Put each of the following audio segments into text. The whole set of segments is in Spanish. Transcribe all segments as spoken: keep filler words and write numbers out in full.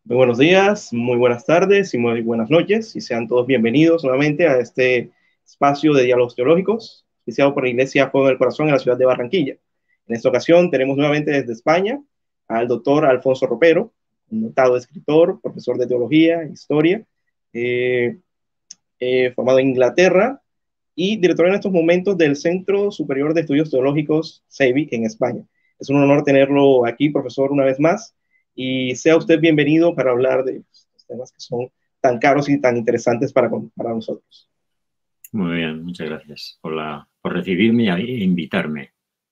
Muy buenos días, muy buenas tardes y muy buenas noches y sean todos bienvenidos nuevamente a este espacio de diálogos teológicos, iniciado por la Iglesia Fuego del Corazón en la ciudad de Barranquilla. En esta ocasión tenemos nuevamente desde España al doctor Alfonso Ropero, un notado escritor, profesor de teología, historia, eh, eh, formado en Inglaterra y director en estos momentos del Centro Superior de Estudios Teológicos, CEBI, en España. Es un honor tenerlo aquí, profesor, una vez más, y sea usted bienvenido para hablar de los temas que son tan caros y tan interesantes para, para nosotros. Muy bien, muchas gracias por, la, por recibirme e invitarme.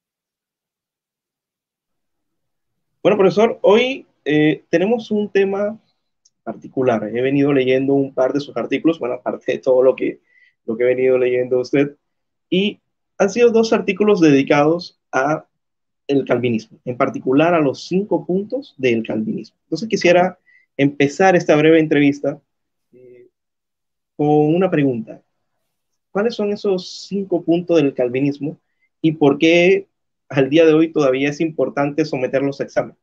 Bueno, profesor, hoy eh, tenemos un tema particular. He venido leyendo un par de sus artículos, bueno, aparte de todo lo que, lo que he venido leyendo usted, y han sido dos artículos dedicados a el calvinismo, en particular a los cinco puntos del calvinismo. Entonces quisiera empezar esta breve entrevista eh, con una pregunta. ¿Cuáles son esos cinco puntos del calvinismo y por qué al día de hoy todavía es importante someterlos a examen?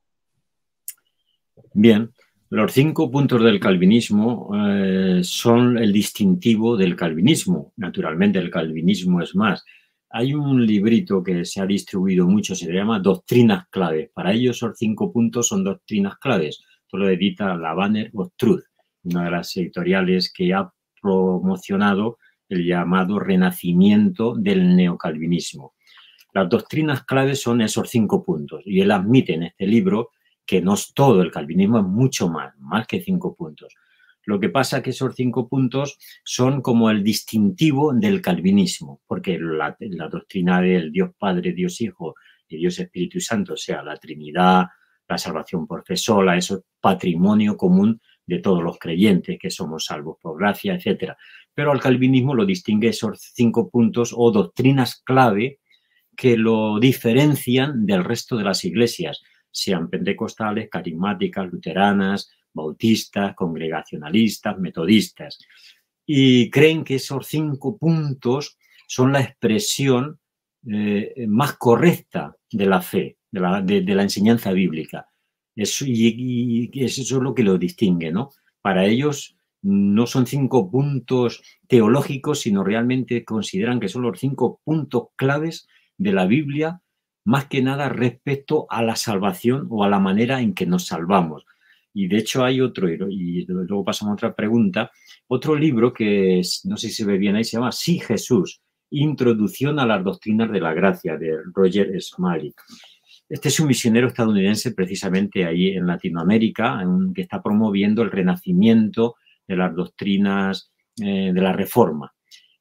Bien, los cinco puntos del calvinismo eh, son el distintivo del calvinismo. Naturalmente, el calvinismo es más. Hay un librito que se ha distribuido mucho, se llama Doctrinas Claves. Para ellos, esos cinco puntos son doctrinas claves. Esto lo edita la Banner of Truth, una de las editoriales que ha promocionado el llamado renacimiento del neocalvinismo. Las doctrinas claves son esos cinco puntos y él admite en este libro que no es todo, el calvinismo es mucho más, más que cinco puntos. Lo que pasa es que esos cinco puntos son como el distintivo del calvinismo, porque la, la doctrina del Dios Padre, Dios Hijo y Dios Espíritu Santo, o sea, la Trinidad, la salvación por fe sola, eso es patrimonio común de todos los creyentes, que somos salvos por gracia, etcétera. Pero al calvinismo lo distingue esos cinco puntos o doctrinas clave que lo diferencian del resto de las iglesias, sean pentecostales, carismáticas, luteranas, bautistas, congregacionalistas, metodistas. Y creen que esos cinco puntos son la expresión eh, más correcta de la fe, de la, de, de la enseñanza bíblica. Eso, y, y eso es lo que lo distingue, ¿no? Para ellos no son cinco puntos teológicos, sino realmente consideran que son los cinco puntos claves de la Biblia, más que nada respecto a la salvación o a la manera en que nos salvamos. Y de hecho hay otro, y luego pasamos a otra pregunta, otro libro que no sé si se ve bien ahí, se llama Sí Jesús, Introducción a las Doctrinas de la Gracia, de Roger Smalley. Este es un misionero estadounidense precisamente ahí en Latinoamérica, en, que está promoviendo el renacimiento de las doctrinas eh, de la Reforma.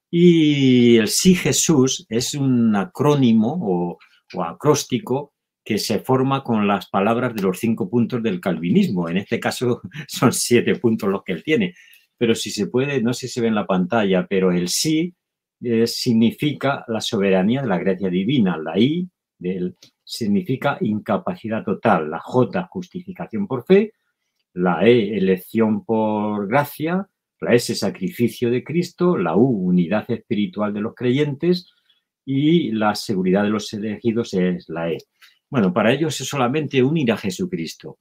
Y el Sí Jesús es un acrónimo o, o acróstico que se forma con las palabras de los cinco puntos del calvinismo. En este caso son siete puntos los que él tiene. Pero si se puede, no sé si se ve en la pantalla, pero el sí eh, significa la soberanía de la gracia divina. La I del, significa incapacidad total. La J, justificación por fe. La E, elección por gracia. La S, sacrificio de Cristo. La U, unidad espiritual de los creyentes. Y la seguridad de los elegidos es la E. Bueno, para ellos es solamente unir a Jesucristo.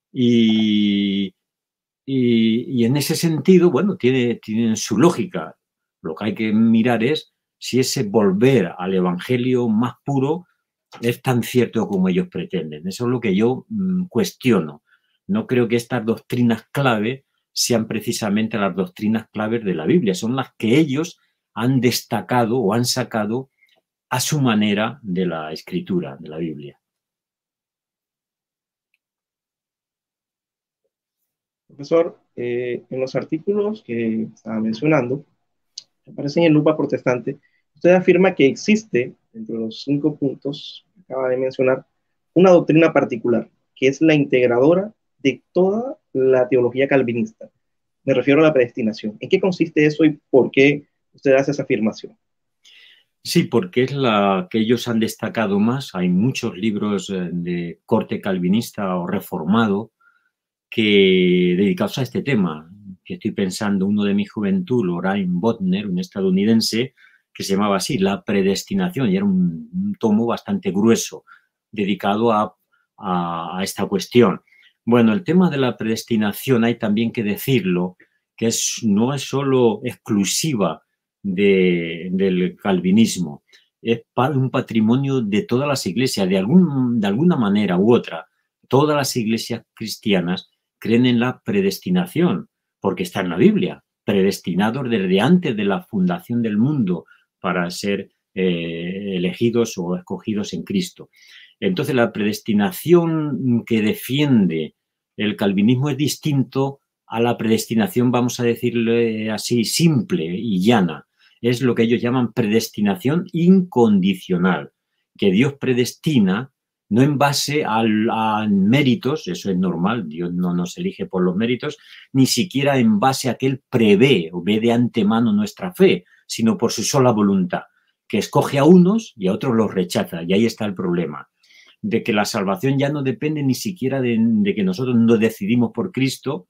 Y, y, y en ese sentido, bueno, tiene, tiene su lógica. Lo que hay que mirar es si ese volver al evangelio más puro es tan cierto como ellos pretenden. Eso es lo que yo mmm, cuestiono. No creo que estas doctrinas clave sean precisamente las doctrinas claves de la Biblia. Son las que ellos han destacado o han sacado a su manera de la escritura, de la Biblia. Profesor, eh, en los artículos que estaba mencionando, aparecen en Lupa Protestante, usted afirma que existe, entre los cinco puntos que acaba de mencionar, una doctrina particular, que es la integradora de toda la teología calvinista. Me refiero a la predestinación. ¿En qué consiste eso y por qué usted hace esa afirmación? Sí, porque es la que ellos han destacado más. Hay muchos libros de corte calvinista o reformado que dedicados a este tema. Que estoy pensando, uno de mi juventud, Lorraine Bodner, un estadounidense, que se llamaba así, La predestinación, y era un, un tomo bastante grueso, dedicado a, a, a esta cuestión. Bueno, el tema de la predestinación hay también que decirlo, que es, no es solo exclusiva de, del calvinismo, es un patrimonio de todas las iglesias, de, algún, de alguna manera u otra. Todas las iglesias cristianas creen en la predestinación, porque está en la Biblia, predestinados desde antes de la fundación del mundo para ser eh, elegidos o escogidos en Cristo. Entonces, la predestinación que defiende el calvinismo es distinto a la predestinación, vamos a decirle así, simple y llana. Es lo que ellos llaman predestinación incondicional, que Dios predestina no en base a, a méritos, eso es normal, Dios no nos elige por los méritos, ni siquiera en base a que Él prevé o ve de antemano nuestra fe, sino por su sola voluntad, que escoge a unos y a otros los rechaza, y ahí está el problema, de que la salvación ya no depende ni siquiera de, de que nosotros no decidimos por Cristo,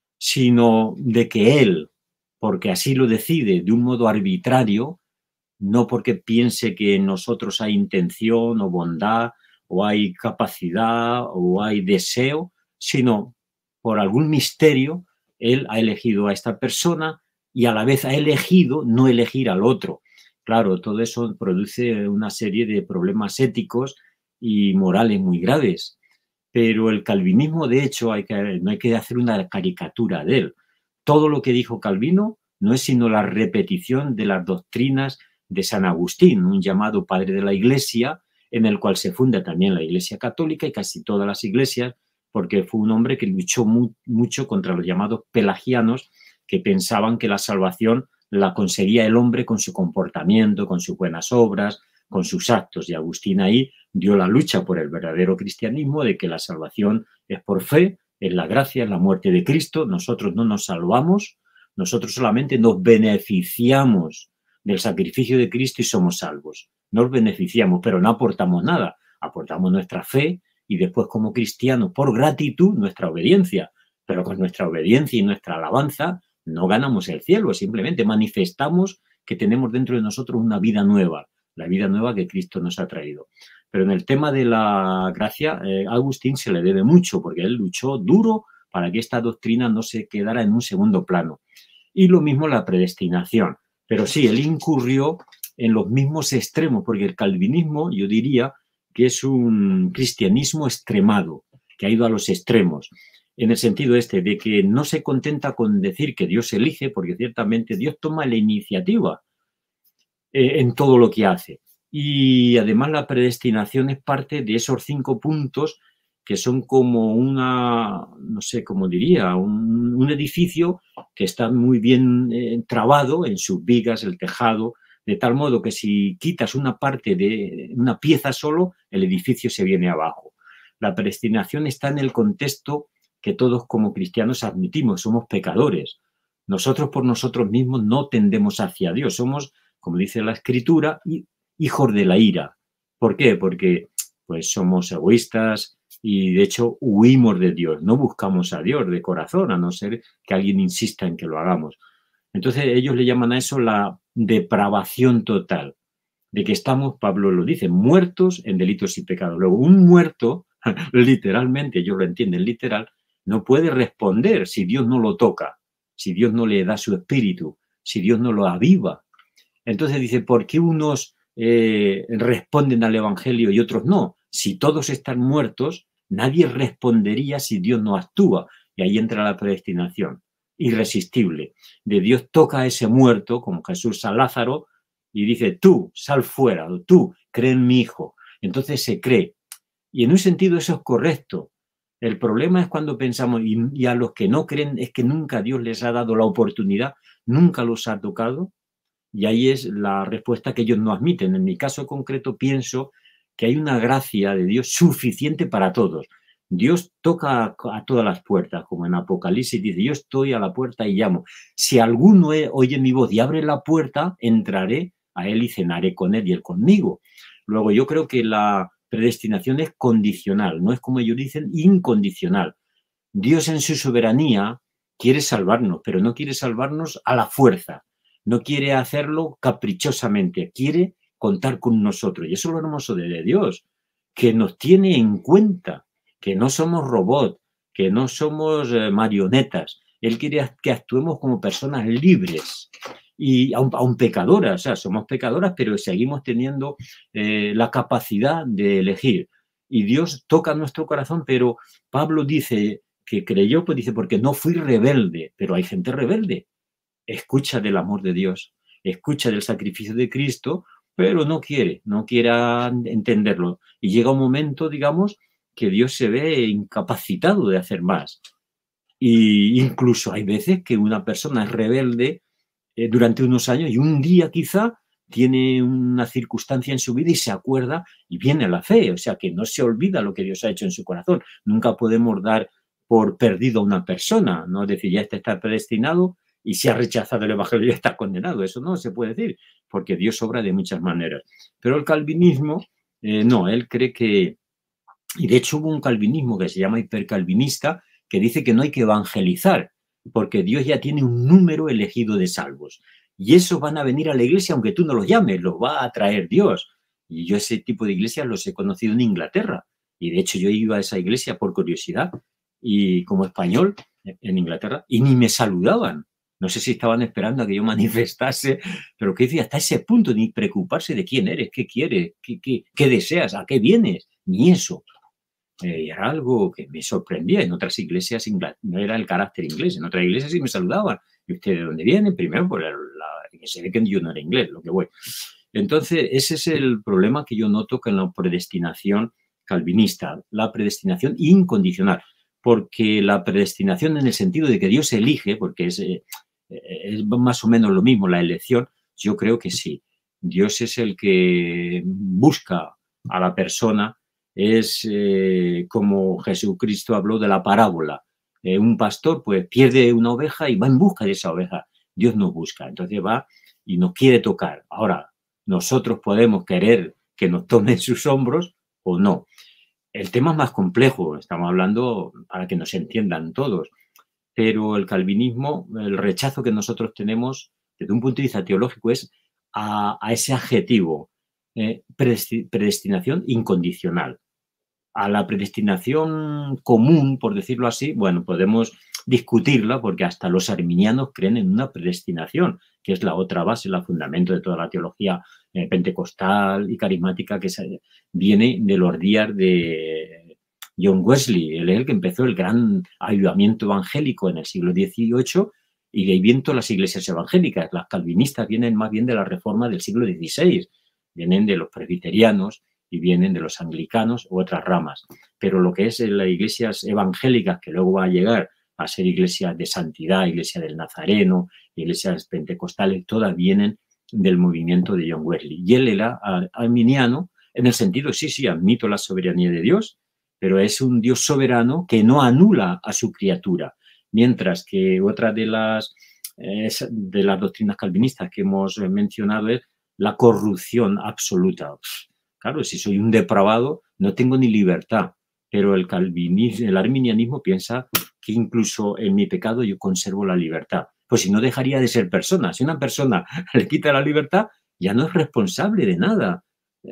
sino de que Él, porque así lo decide de un modo arbitrario, no porque piense que en nosotros hay intención o bondad, o hay capacidad, o hay deseo, sino por algún misterio, Él ha elegido a esta persona y a la vez ha elegido no elegir al otro. Claro, todo eso produce una serie de problemas éticos y morales muy graves. Pero el calvinismo, de hecho, hay que, no hay que hacer una caricatura de él. Todo lo que dijo Calvino no es sino la repetición de las doctrinas de San Agustín, un llamado padre de la Iglesia, en el cual se funda también la Iglesia Católica y casi todas las iglesias, porque fue un hombre que luchó mu mucho contra los llamados pelagianos, que pensaban que la salvación la conseguía el hombre con su comportamiento, con sus buenas obras, con sus actos. Y Agustín ahí dio la lucha por el verdadero cristianismo, de que la salvación es por fe, es la gracia, es la muerte de Cristo. Nosotros no nos salvamos, nosotros solamente nos beneficiamos del sacrificio de Cristo y somos salvos. Nos beneficiamos, pero no aportamos nada. Aportamos nuestra fe y después, como cristianos, por gratitud, nuestra obediencia. Pero con nuestra obediencia y nuestra alabanza no ganamos el cielo, simplemente manifestamos que tenemos dentro de nosotros una vida nueva, la vida nueva que Cristo nos ha traído. Pero en el tema de la gracia, eh, a Agustín se le debe mucho, porque él luchó duro para que esta doctrina no se quedara en un segundo plano. Y lo mismo la predestinación. Pero sí, él incurrió en los mismos extremos, porque el calvinismo, yo diría que es un cristianismo extremado, que ha ido a los extremos, en el sentido este de que no se contenta con decir que Dios elige, porque ciertamente Dios toma la iniciativa eh, en todo lo que hace. Y además la predestinación es parte de esos cinco puntos que son como una, no sé cómo diría, un, un edificio que está muy bien eh, trabado en sus vigas, el tejado, de tal modo que si quitas una parte de una pieza solo, el edificio se viene abajo. La predestinación está en el contexto que todos como cristianos admitimos, somos pecadores. Nosotros por nosotros mismos no tendemos hacia Dios, somos, como dice la Escritura, hijos de la ira. ¿Por qué? Porque pues somos egoístas y de hecho huimos de Dios, no buscamos a Dios de corazón, a no ser que alguien insista en que lo hagamos. Entonces ellos le llaman a eso la depravación total, de que estamos, Pablo lo dice, muertos en delitos y pecados. Luego, un muerto, literalmente, ellos lo entienden literal, no puede responder si Dios no lo toca, si Dios no le da su espíritu, si Dios no lo aviva. Entonces dice, ¿por qué unos eh, responden al Evangelio y otros no? Si todos están muertos, nadie respondería si Dios no actúa. Y ahí entra la predestinación, irresistible. De Dios toca a ese muerto, como Jesús a Lázaro, y dice, tú, sal fuera, o tú, cree en mi hijo. Entonces se cree. Y en un sentido eso es correcto. El problema es cuando pensamos, y, y a los que no creen, es que nunca Dios les ha dado la oportunidad, nunca los ha tocado. Y ahí es la respuesta que ellos no admiten. En mi caso concreto pienso que hay una gracia de Dios suficiente para todos. Dios toca a, a todas las puertas, como en Apocalipsis dice, yo estoy a la puerta y llamo. Si alguno oye mi voz y abre la puerta, entraré a él y cenaré con él y él conmigo. Luego yo creo que la predestinación es condicional, no es como ellos dicen, incondicional. Dios en su soberanía quiere salvarnos, pero no quiere salvarnos a la fuerza. No quiere hacerlo caprichosamente, quiere contar con nosotros. Y eso es lo hermoso de Dios, que nos tiene en cuenta, que no somos robots, que no somos eh, marionetas. Él quiere que actuemos como personas libres y aun, aun pecadoras, o sea, somos pecadoras, pero seguimos teniendo eh, la capacidad de elegir. Y Dios toca nuestro corazón, pero Pablo dice que creyó, pues dice, porque no fui rebelde, pero hay gente rebelde. Escucha del amor de Dios, escucha del sacrificio de Cristo, pero no quiere, no quiere entenderlo. Y llega un momento, digamos, que Dios se ve incapacitado de hacer más. Y incluso hay veces que una persona es rebelde eh, durante unos años y un día quizá tiene una circunstancia en su vida y se acuerda y viene la fe. O sea, que no se olvida lo que Dios ha hecho en su corazón. Nunca podemos dar por perdido a una persona, ¿no? Decir, ya este está predestinado y si ha rechazado el evangelio ya está condenado. Eso no se puede decir, porque Dios obra de muchas maneras. Pero el calvinismo, eh, no, él cree que... Y de hecho hubo un calvinismo que se llama hipercalvinista, que dice que no hay que evangelizar, porque Dios ya tiene un número elegido de salvos. Y esos van a venir a la iglesia aunque tú no los llames, los va a traer Dios. Y yo ese tipo de iglesias los he conocido en Inglaterra. Y de hecho yo iba a esa iglesia por curiosidad y como español en Inglaterra y ni me saludaban. No sé si estaban esperando a que yo manifestase, pero que decía, hasta ese punto, ni preocuparse de quién eres, qué quieres, qué, qué, qué deseas, a qué vienes, ni eso. Eh, era algo que me sorprendía. En otras iglesias no era el carácter inglés, en otras iglesias sí me saludaban. ¿Y usted de dónde viene? Primero, por la, que se ve que yo no era inglés, lo que voy. Entonces, ese es el problema que yo noto con la predestinación calvinista, la predestinación incondicional, porque la predestinación en el sentido de que Dios elige, porque es, eh, es más o menos lo mismo la elección, yo creo que sí. Dios es el que busca a la persona. Es eh, como Jesucristo habló de la parábola. Eh, un pastor pues pierde una oveja y va en busca de esa oveja. Dios nos busca, entonces va y nos quiere tocar. Ahora, nosotros podemos querer que nos tome en sus hombros o no. El tema es más complejo, estamos hablando para que nos entiendan todos, pero el calvinismo, el rechazo que nosotros tenemos desde un punto de vista teológico es a, a ese adjetivo, eh, predestinación incondicional. A la predestinación común, por decirlo así, bueno, podemos discutirla porque hasta los arminianos creen en una predestinación, que es la otra base, el fundamento de toda la teología eh, pentecostal y carismática que se, viene de los días de John Wesley. Él es el que empezó el gran avivamiento evangélico en el siglo dieciocho y de ahí vienen todas las iglesias evangélicas. Las calvinistas vienen más bien de la reforma del siglo dieciséis, vienen de los presbiterianos y vienen de los anglicanos u otras ramas. Pero lo que es las iglesias evangélicas, que luego va a llegar a ser iglesias de santidad, iglesia del Nazareno, iglesias pentecostales, todas vienen del movimiento de John Wesley. Y él era arminiano en el sentido, sí, sí, admito la soberanía de Dios, pero es un Dios soberano que no anula a su criatura. Mientras que otra de las, eh, de las doctrinas calvinistas que hemos mencionado es la corrupción absoluta. Claro, si soy un depravado, no tengo ni libertad, pero el calvinismo, el arminianismo piensa que incluso en mi pecado yo conservo la libertad. Pues si no, dejaría de ser persona. Si una persona le quita la libertad, ya no es responsable de nada.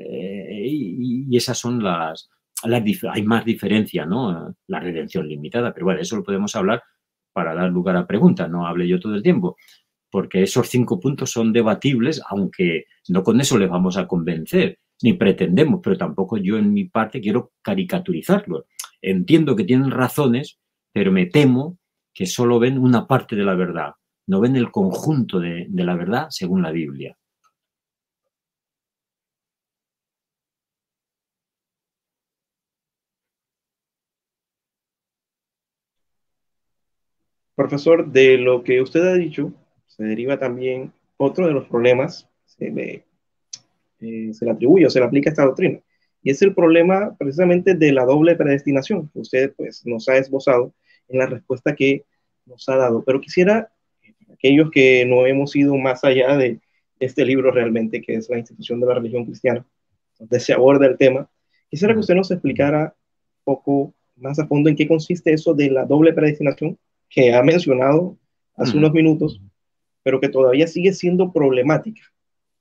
Eh, y, y esas son las, las... Hay más diferencia, ¿no? La redención limitada, pero bueno, eso lo podemos hablar para dar lugar a preguntas, no hable yo todo el tiempo, porque esos cinco puntos son debatibles, aunque no con eso les vamos a convencer, ni pretendemos, pero tampoco yo en mi parte quiero caricaturizarlo. Entiendo que tienen razones, pero me temo que solo ven una parte de la verdad, no ven el conjunto de, de la verdad según la Biblia. Profesor, de lo que usted ha dicho, se deriva también otro de los problemas, se le, eh, se le atribuye o se le aplica esta doctrina, y es el problema precisamente de la doble predestinación, que usted pues, nos ha esbozado en la respuesta que nos ha dado. Pero quisiera, aquellos que no hemos ido más allá de este libro realmente, que es la institución de la religión cristiana, donde se aborda el tema, quisiera que usted nos explicara un poco más a fondo en qué consiste eso de la doble predestinación, que ha mencionado hace unos minutos, pero que todavía sigue siendo problemática,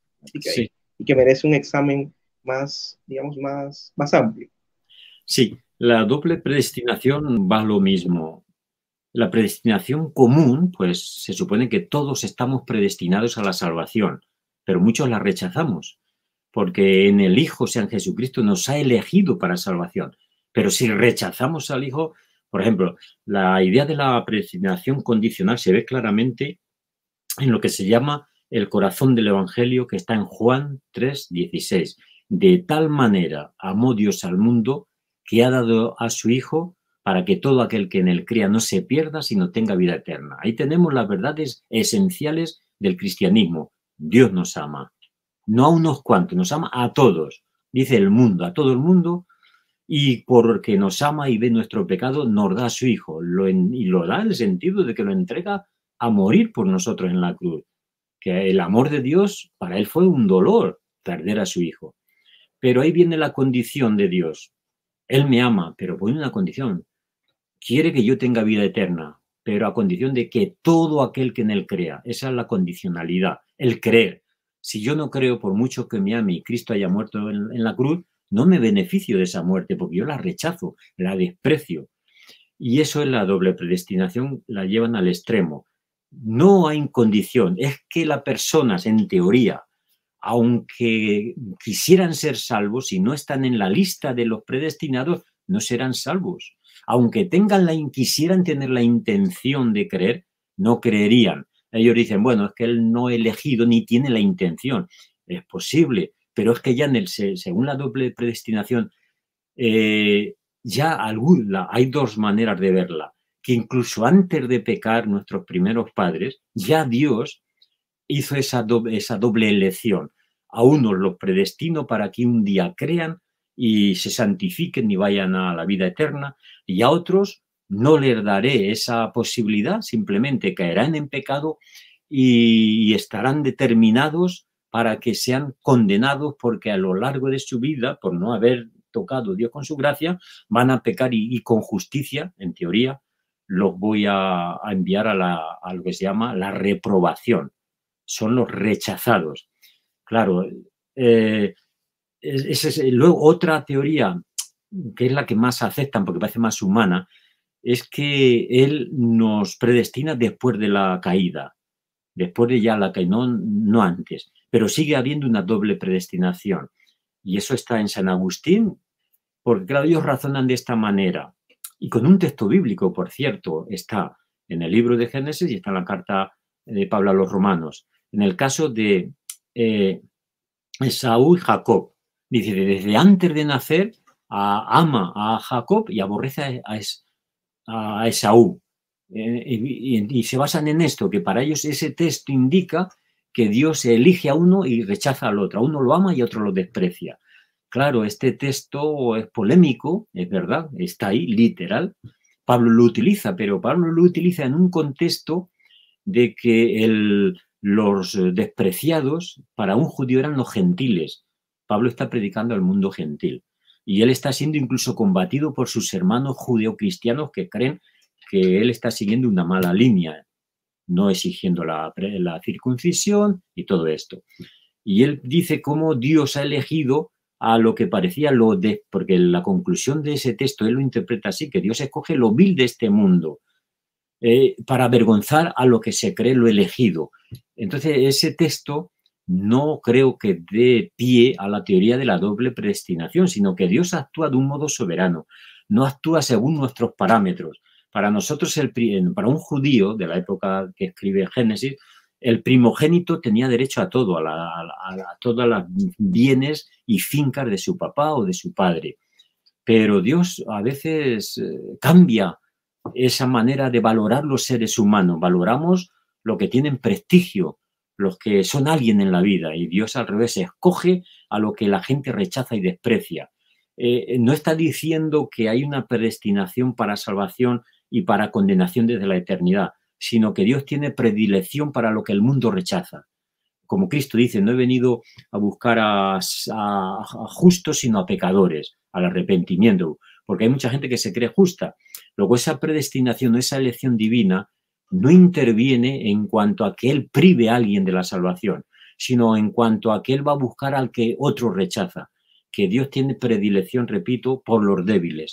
sí. y que merece un examen más, digamos, más, más amplio. Sí, La doble predestinación va a lo mismo. La predestinación común, pues se supone que todos estamos predestinados a la salvación, pero muchos la rechazamos, porque en el Hijo, sea en Jesucristo, nos ha elegido para salvación. Pero si rechazamos al Hijo, por ejemplo, la idea de la predestinación condicional se ve claramente en lo que se llama el corazón del Evangelio, que está en Juan tres dieciséis. De tal manera amó Dios al mundo que ha dado a su Hijo para que todo aquel que en él crea no se pierda, sino tenga vida eterna. Ahí tenemos las verdades esenciales del cristianismo. Dios nos ama, no a unos cuantos, nos ama a todos. Dice el mundo, a todo el mundo, y porque nos ama y ve nuestro pecado, nos da a su Hijo. Lo en, y lo da en el sentido de que lo entrega a morir por nosotros en la cruz. Que el amor de Dios para él fue un dolor perder a su Hijo. Pero ahí viene la condición de Dios. Él me ama, pero pone una condición. Quiere que yo tenga vida eterna, pero a condición de que todo aquel que en él crea. Esa es la condicionalidad, el creer. Si yo no creo, por mucho que me ame y Cristo haya muerto en, en la cruz, no me beneficio de esa muerte porque yo la rechazo, la desprecio. Y eso es la doble predestinación, la llevan al extremo. No hay condición, es que las personas, en teoría, aunque quisieran ser salvos, si no están en la lista de los predestinados, no serán salvos. Aunque tengan la, quisieran tener la intención de creer, no creerían. Ellos dicen, bueno, es que él no ha elegido ni tiene la intención. Es posible, pero es que ya en el, según la doble predestinación, eh, ya alguna, hay dos maneras de verla. Que incluso antes de pecar nuestros primeros padres, ya Dios hizo esa doble, esa doble elección. A unos los predestino para que un día crean y se santifiquen y vayan a la vida eterna, y a otros no les daré esa posibilidad, simplemente caerán en pecado y estarán determinados para que sean condenados porque a lo largo de su vida, por no haber tocado Dios con su gracia, van a pecar y, y con justicia, en teoría, los voy a, a enviar a, la, a lo que se llama la reprobación. Son los rechazados. Claro, eh, esa es, luego otra teoría, que es la que más aceptan porque parece más humana, es que él nos predestina después de la caída, después de ya la caída, no, no antes, pero sigue habiendo una doble predestinación. Y eso está en San Agustín, porque claro, ellos razonan de esta manera. Y con un texto bíblico, por cierto, está en el libro de Génesis y está en la carta de Pablo a los Romanos. En el caso de eh, Esaú y Jacob, dice, desde antes de nacer, a, ama a Jacob y aborrece a, a, a Esaú. Eh, y, y se basan en esto, que para ellos ese texto indica que Dios elige a uno y rechaza al otro. A uno lo ama y a otro lo desprecia. Claro, este texto es polémico, es verdad, está ahí, literal. Pablo lo utiliza, pero Pablo lo utiliza en un contexto de que el, los despreciados para un judío eran los gentiles. Pablo está predicando al mundo gentil y él está siendo incluso combatido por sus hermanos judeocristianos que creen que él está siguiendo una mala línea, no exigiendo la, la circuncisión y todo esto. Y él dice cómo Dios ha elegido a lo que parecía lo de, porque la conclusión de ese texto él lo interpreta así, que Dios escoge lo vil de este mundo eh, para avergonzar a lo que se cree lo elegido. Entonces ese texto no creo que dé pie a la teoría de la doble predestinación, sino que Dios actúa de un modo soberano, no actúa según nuestros parámetros. Para nosotros, el, para un judío de la época que escribe Génesis, el primogénito tenía derecho a todo, a, la, a, a, a todos los bienes y fincas de su papá o de su padre. Pero Dios a veces eh, cambia esa manera de valorar los seres humanos. Valoramos lo que tienen prestigio, los que son alguien en la vida, y Dios al revés escoge a lo que la gente rechaza y desprecia. Eh, no está diciendo que hay una predestinación para salvación y para condenación desde la eternidad, sino que Dios tiene predilección para lo que el mundo rechaza. Como Cristo dice, no he venido a buscar a, a, a justos, sino a pecadores, al arrepentimiento, porque hay mucha gente que se cree justa. Luego esa predestinación, esa elección divina, no interviene en cuanto a que Él prive a alguien de la salvación, sino en cuanto a que Él va a buscar al que otro rechaza, que Dios tiene predilección, repito, por los débiles.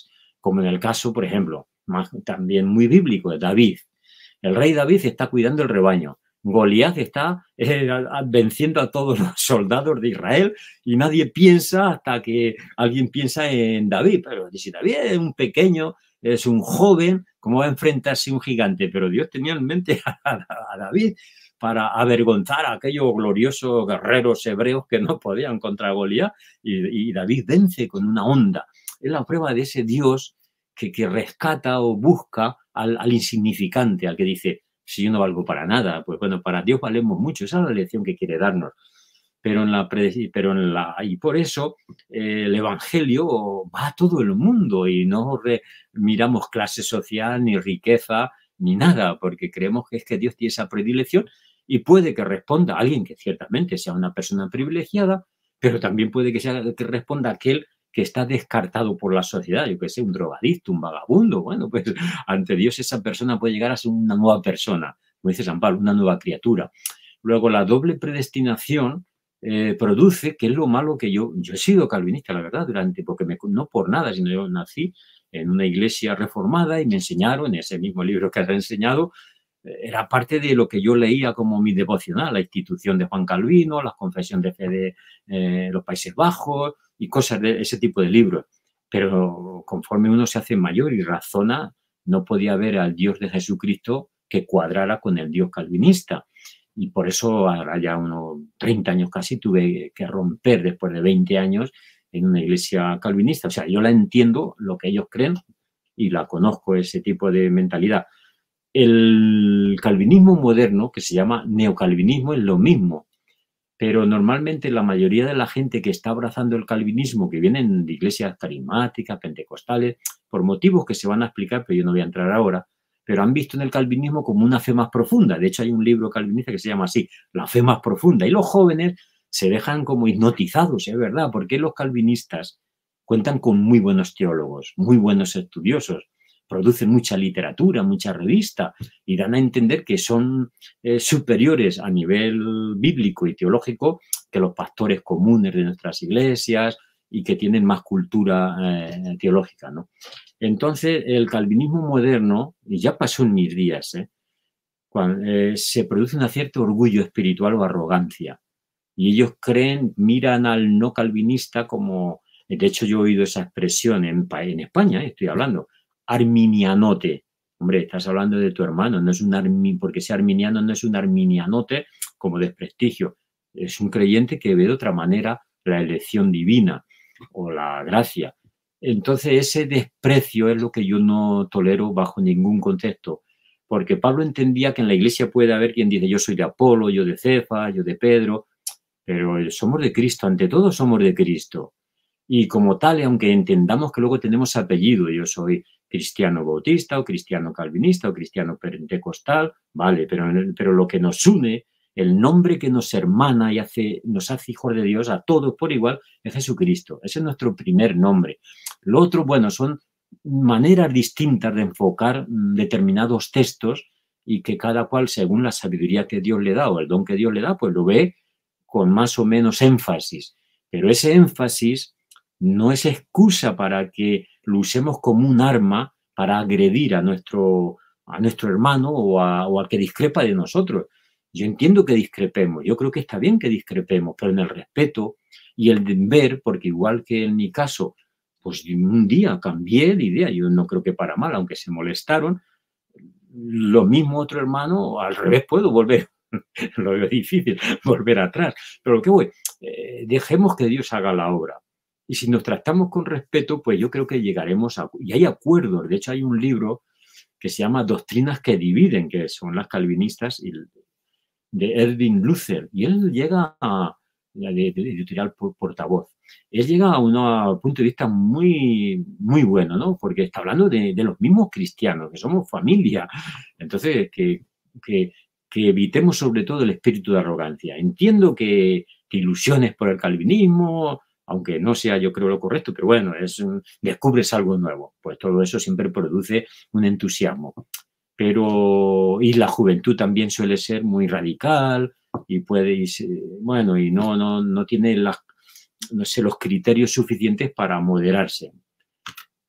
como en el caso, por ejemplo, más, también muy bíblico, de David. El rey David está cuidando el rebaño. Goliat está eh, venciendo a todos los soldados de Israel y nadie piensa hasta que alguien piensa en David. Pero si David es un pequeño, es un joven, ¿cómo va a enfrentarse a un gigante? Pero Dios tenía en mente a, a David para avergonzar a aquellos gloriosos guerreros hebreos que no podían contra Goliat, y, y David vence con una onda. Es la prueba de ese Dios que, que rescata o busca al, al insignificante, al que dice, si yo no valgo para nada, pues bueno, para Dios valemos mucho. Esa es la lección que quiere darnos. Pero en la, pero en la y por eso eh, el Evangelio va a todo el mundo y no re, miramos clase social, ni riqueza, ni nada, porque creemos que es que Dios tiene esa predilección y puede que responda a alguien que ciertamente sea una persona privilegiada, pero también puede que, sea, que responda a aquel que está descartado por la sociedad, yo que sé, un drogadicto, un vagabundo. Bueno, pues ante Dios esa persona puede llegar a ser una nueva persona, como dice San Pablo, una nueva criatura. Luego, la doble predestinación eh, produce, que es lo malo que yo, yo he sido calvinista, la verdad, durante, porque me, no por nada, sino yo nací en una iglesia reformada y me enseñaron, en ese mismo libro que has enseñado, era parte de lo que yo leía como mi devocional, la institución de Juan Calvino, las confesiones de fe de eh, los Países Bajos y cosas de ese tipo de libros. Pero conforme uno se hace mayor y razona, no podía ver al Dios de Jesucristo que cuadrara con el Dios calvinista. Y por eso, ahora ya unos treinta años casi, tuve que romper después de veinte años en una iglesia calvinista. O sea, yo la entiendo, lo que ellos creen, y la conozco, ese tipo de mentalidad. El calvinismo moderno, que se llama neocalvinismo, es lo mismo, pero normalmente la mayoría de la gente que está abrazando el calvinismo, que vienen de iglesias carismáticas, pentecostales, por motivos que se van a explicar, pero yo no voy a entrar ahora, pero han visto en el calvinismo como una fe más profunda. De hecho, hay un libro calvinista que se llama así, La fe más profunda, y los jóvenes se dejan como hipnotizados, es verdad, porque los calvinistas cuentan con muy buenos teólogos, muy buenos estudiosos, producen mucha literatura, mucha revista y dan a entender que son eh, superiores a nivel bíblico y teológico que los pastores comunes de nuestras iglesias y que tienen más cultura eh, teológica, ¿no? Entonces, el calvinismo moderno, y ya pasó en mis días, ¿eh? Cuando, eh, se produce un cierto orgullo espiritual o arrogancia. Y ellos creen, miran al no calvinista como, de hecho yo he oído esa expresión en, en España, ¿eh? Estoy hablando, arminianote. Hombre, estás hablando de tu hermano, no es un armi, porque sea arminiano no es un arminianote como desprestigio. Es un creyente que ve de otra manera la elección divina o la gracia. Entonces ese desprecio es lo que yo no tolero bajo ningún concepto, porque Pablo entendía que en la iglesia puede haber quien dice yo soy de Apolo, yo de Cefas, yo de Pedro, pero somos de Cristo, ante todo somos de Cristo. Y como tal, aunque entendamos que luego tenemos apellido, yo soy cristiano bautista o cristiano calvinista o cristiano pentecostal, vale, pero, pero lo que nos une, el nombre que nos hermana y hace, nos hace hijos de Dios a todos por igual, es Jesucristo. Ese es nuestro primer nombre. Lo otro, bueno, son maneras distintas de enfocar determinados textos y que cada cual, según la sabiduría que Dios le da o el don que Dios le da, pues lo ve con más o menos énfasis. Pero ese énfasis no es excusa para que lo usemos como un arma para agredir a nuestro, a nuestro hermano o, a, o al que discrepa de nosotros. Yo entiendo que discrepemos, yo creo que está bien que discrepemos, pero en el respeto y el ver, porque igual que en mi caso, pues un día cambié de idea, yo no creo que para mal, aunque se molestaron, lo mismo otro hermano, al revés puedo volver, lo veo difícil, volver atrás, pero lo que voy, eh, dejemos que Dios haga la obra. Y si nos tratamos con respeto, pues yo creo que llegaremos a... Y hay acuerdos. De hecho, hay un libro que se llama Doctrinas que dividen, que son las calvinistas, y de Erwin Luther. Y él llega a... de, de editorial Portavoz. Él llega a un punto de vista muy, muy bueno, ¿no? Porque está hablando de, de los mismos cristianos, que somos familia. Entonces, que, que, que evitemos sobre todo el espíritu de arrogancia. Entiendo que, que ilusiones por el calvinismo, aunque no sea yo creo lo correcto, pero bueno, es, descubres algo nuevo. Pues todo eso siempre produce un entusiasmo. Pero, y la juventud también suele ser muy radical y puede, y, bueno, y no, no, no tiene las, no sé, los criterios suficientes para moderarse.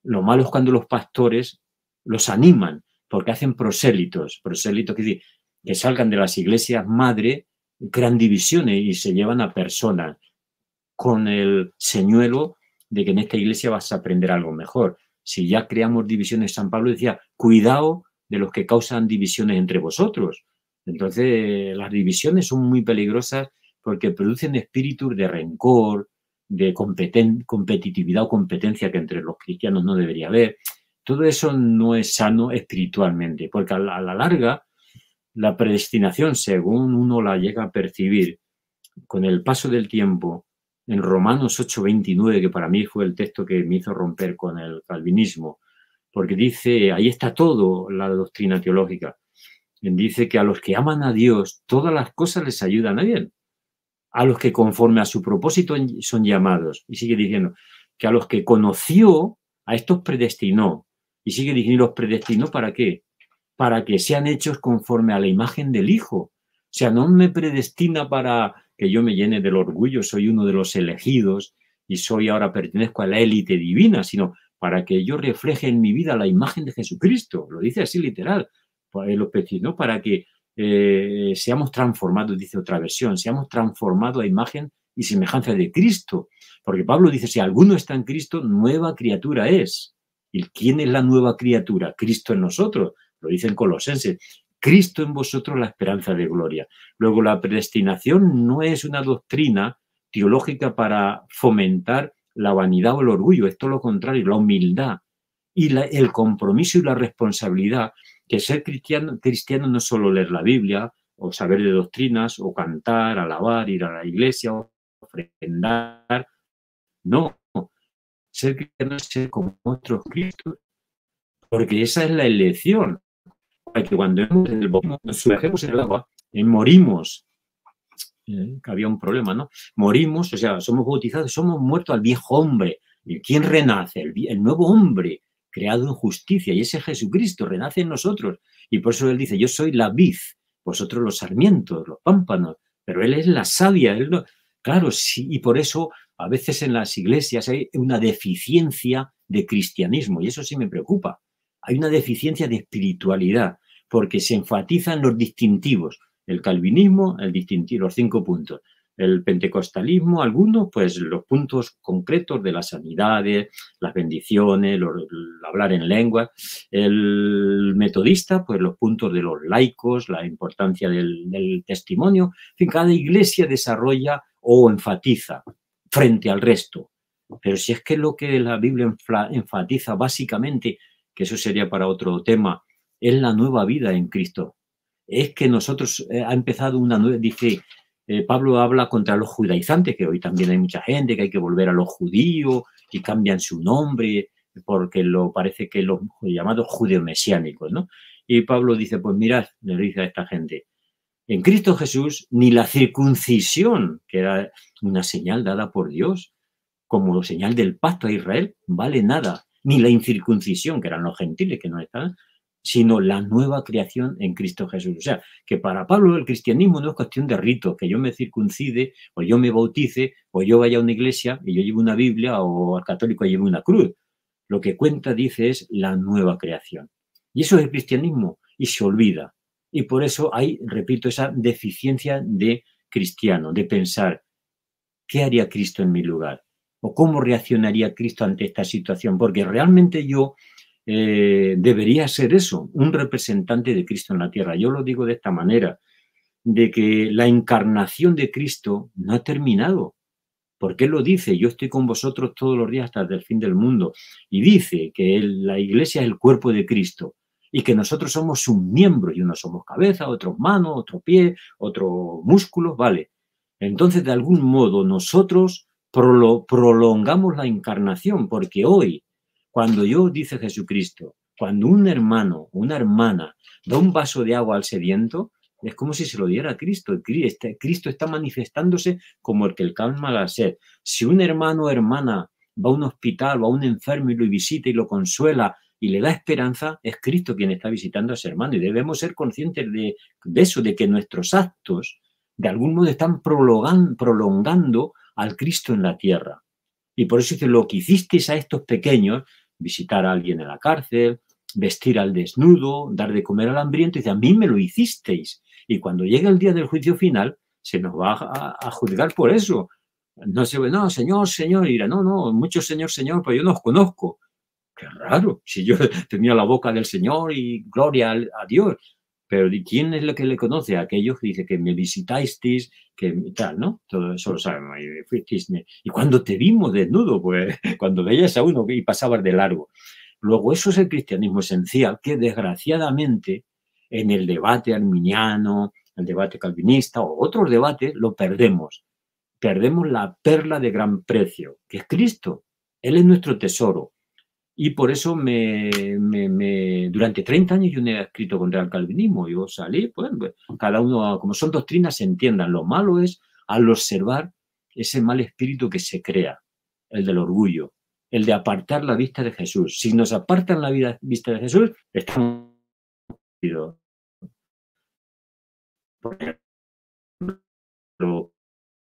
Lo malo es cuando los pastores los animan, porque hacen prosélitos, prosélitos que, decir, que salgan de las iglesias madre, crean divisiones y se llevan a personas con el señuelo de que en esta iglesia vas a aprender algo mejor. Si ya creamos divisiones, San Pablo decía, cuidado de los que causan divisiones entre vosotros. Entonces, las divisiones son muy peligrosas porque producen espíritus de rencor, de competitividad o competencia que entre los cristianos no debería haber. Todo eso no es sano espiritualmente, porque a la, a la larga, la predestinación, según uno la llega a percibir, con el paso del tiempo, en Romanos ocho veintinueve, que para mí fue el texto que me hizo romper con el calvinismo, porque dice, ahí está todo, la doctrina teológica, dice que a los que aman a Dios, todas las cosas les ayudan a bien, a los que conforme a su propósito son llamados, y sigue diciendo que a los que conoció, a estos predestinó, y sigue diciendo, ¿los predestinó para qué? Para que sean hechos conforme a la imagen del Hijo. O sea, no me predestina para que yo me llene del orgullo, soy uno de los elegidos y soy ahora pertenezco a la élite divina, sino para que yo refleje en mi vida la imagen de Jesucristo. Lo dice así literal. Lo predestinó para que eh, seamos transformados, dice otra versión, seamos transformados a imagen y semejanza de Cristo. Porque Pablo dice, si alguno está en Cristo, nueva criatura es. ¿Y quién es la nueva criatura? Cristo en nosotros. Lo dice en Colosenses. Cristo en vosotros la esperanza de gloria. Luego, la predestinación no es una doctrina teológica para fomentar la vanidad o el orgullo, es todo lo contrario, la humildad y la, el compromiso y la responsabilidad, que ser cristiano, cristiano no es solo leer la Biblia o saber de doctrinas o cantar, alabar, ir a la iglesia, ofrendar, no. Ser cristiano es ser como otros Cristos, porque esa es la elección. Que cuando nos sumergemos en el agua, eh, morimos, eh, que había un problema, ¿no? Morimos, o sea, somos bautizados, somos muertos al viejo hombre. ¿Y quién renace? El, el nuevo hombre, creado en justicia, y ese Jesucristo renace en nosotros. Y por eso él dice, yo soy la vid, vosotros los sarmientos, los pámpanos, pero él es la savia. Él no... Claro, sí, y por eso a veces en las iglesias hay una deficiencia de cristianismo, y eso sí me preocupa. Hay una deficiencia de espiritualidad, porque se enfatizan los distintivos. El calvinismo, el distintivo, los cinco puntos. El pentecostalismo, algunos, pues los puntos concretos de las sanidades, las bendiciones, los, el hablar en lengua. El metodista, pues los puntos de los laicos, la importancia del, del testimonio. En fin, cada iglesia desarrolla o enfatiza frente al resto. Pero si es que lo que la Biblia enfatiza básicamente, que eso sería para otro tema, es la nueva vida en Cristo. Es que nosotros, eh, ha empezado una nueva, dice, eh, Pablo habla contra los judaizantes, que hoy también hay mucha gente que hay que volver a los judíos y cambian su nombre porque lo parece que los llamados judeomesiánicos, ¿no? Y Pablo dice, pues mirad, le dice a esta gente, en Cristo Jesús ni la circuncisión, que era una señal dada por Dios, como señal del pacto a Israel, vale nada, ni la incircuncisión, que eran los gentiles que no estaban, sino la nueva creación en Cristo Jesús. O sea, que para Pablo el cristianismo no es cuestión de ritos, que yo me circuncide, o yo me bautice, o yo vaya a una iglesia y yo llevo una Biblia, o al católico lleve una cruz. Lo que cuenta, dice, es la nueva creación. Y eso es el cristianismo, y se olvida. Y por eso hay, repito, esa deficiencia de cristiano, de pensar, ¿qué haría Cristo en mi lugar? ¿O cómo reaccionaría Cristo ante esta situación? Porque realmente yo eh, debería ser eso, un representante de Cristo en la tierra. Yo lo digo de esta manera, de que la encarnación de Cristo no ha terminado. Porque Él lo dice, yo estoy con vosotros todos los días hasta el fin del mundo. Y dice que él, la iglesia es el cuerpo de Cristo y que nosotros somos sus miembros, y unos somos cabeza, otros manos, otro pie, otro músculo, vale. Entonces, de algún modo, nosotros prolo- prolongamos la encarnación, porque hoy, cuando yo, dice Jesucristo, cuando un hermano, una hermana, da un vaso de agua al sediento, es como si se lo diera a Cristo. Cristo está manifestándose como el que el calma la sed. Si un hermano o hermana va a un hospital, va a un enfermo y lo visita y lo consuela y le da esperanza, es Cristo quien está visitando a ese hermano. Y debemos ser conscientes de, de eso, de que nuestros actos de algún modo están prolongando, prolongando al Cristo en la tierra. Y por eso dice, lo que hicisteis a estos pequeños, visitar a alguien en la cárcel, vestir al desnudo, dar de comer al hambriento, y dice, a mí me lo hicisteis. Y cuando llegue el día del juicio final, se nos va a, a juzgar por eso. No se ve, no, señor, señor, y dirá, no, no, mucho señor, señor, pero yo no os conozco. Qué raro, si yo tenía la boca del Señor y gloria a Dios. Pero ¿quién es lo que le conoce? Aquellos que dice que me visitasteis, que tal, ¿no? Todo eso lo sabemos. Y cuando te vimos desnudo, pues cuando veías a uno y pasabas de largo. Luego, eso es el cristianismo esencial, que desgraciadamente en el debate arminiano, el debate calvinista o otros debates lo perdemos. Perdemos la perla de gran precio, que es Cristo. Él es nuestro tesoro. Y por eso me, me, me, durante treinta años yo no he escrito contra el calvinismo. Yo salí, pues, cada uno, como son doctrinas, se entiendan. Lo malo es al observar ese mal espíritu que se crea, el del orgullo, el de apartar la vista de Jesús. Si nos apartan la vida, vista de Jesús, estamos perdidos. Por ejemplo,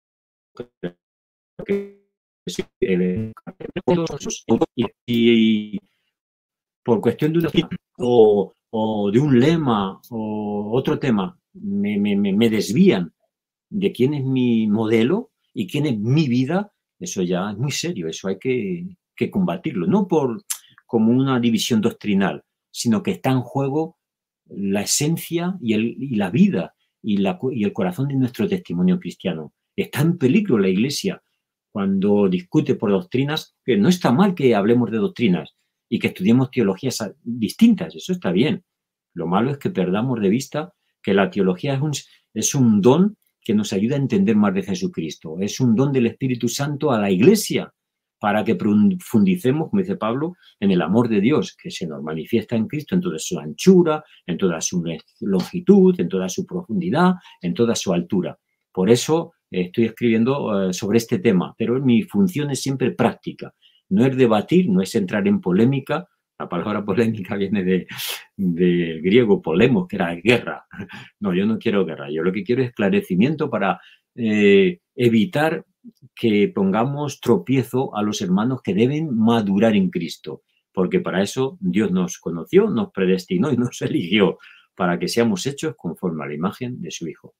y por cuestión de una o, o de un lema o otro tema me, me, me desvían de quién es mi modelo y quién es mi vida, eso ya es muy serio, eso hay que, que combatirlo, no por como una división doctrinal, sino que está en juego la esencia y, el, y la vida y, la, y el corazón de nuestro testimonio cristiano. Está en peligro la Iglesia cuando discute por doctrinas, que no está mal que hablemos de doctrinas y que estudiemos teologías distintas, eso está bien. Lo malo es que perdamos de vista que la teología es un, es un don que nos ayuda a entender más de Jesucristo. Es un don del Espíritu Santo a la Iglesia para que profundicemos, como dice Pablo, en el amor de Dios que se nos manifiesta en Cristo en toda su anchura, en toda su longitud, en toda su profundidad, en toda su altura. Por eso eh, estoy escribiendo eh, sobre este tema, pero mi función es siempre práctica. No es debatir, no es entrar en polémica. La palabra polémica viene de, del griego polemos, que era guerra. No, yo no quiero guerra. Yo lo que quiero es esclarecimiento para eh, evitar que pongamos tropiezo a los hermanos que deben madurar en Cristo. Porque para eso Dios nos conoció, nos predestinó y nos eligió para que seamos hechos conforme a la imagen de su Hijo.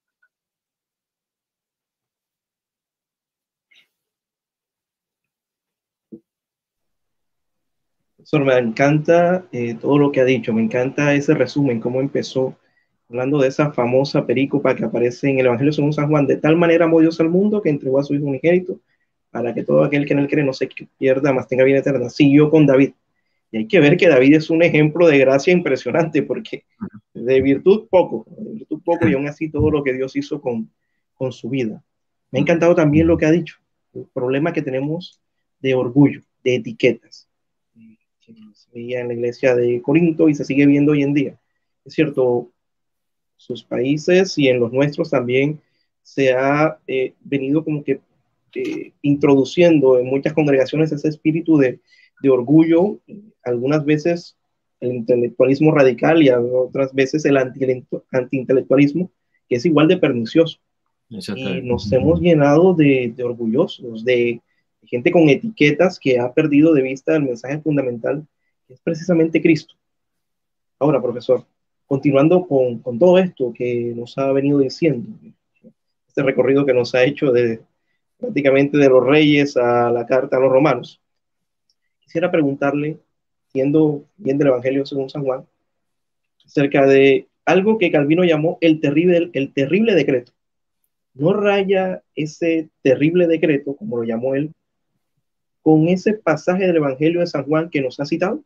Profesor, me encanta eh, todo lo que ha dicho, me encanta ese resumen, cómo empezó hablando de esa famosa perícopa que aparece en el Evangelio según San Juan. De tal manera amó Dios al mundo que entregó a su Hijo unigénito para que todo aquel que en él cree no se pierda, mas tenga vida eterna. Siguió con David. Y hay que ver que David es un ejemplo de gracia impresionante, porque de virtud poco, de virtud poco, y aún así todo lo que Dios hizo con, con su vida. Me ha encantado también lo que ha dicho, el problema que tenemos de orgullo, de etiquetas. Se veía en la iglesia de Corinto y se sigue viendo hoy en día. Es cierto, sus países y en los nuestros también se ha eh, venido como que eh, introduciendo en muchas congregaciones ese espíritu de, de orgullo, algunas veces el intelectualismo radical y otras veces el anti-intelectualismo, que es igual de pernicioso. Y nos hemos llenado de, de orgullosos, de gente con etiquetas que ha perdido de vista el mensaje fundamental, que es precisamente Cristo. Ahora, profesor, continuando con, con todo esto que nos ha venido diciendo, este recorrido que nos ha hecho de prácticamente de los reyes a la carta a los romanos, quisiera preguntarle, siendo bien del Evangelio según San Juan, acerca de algo que Calvino llamó el terrible, el terrible decreto. ¿No raya ese terrible decreto, como lo llamó él, con ese pasaje del Evangelio de San Juan que nos ha citado?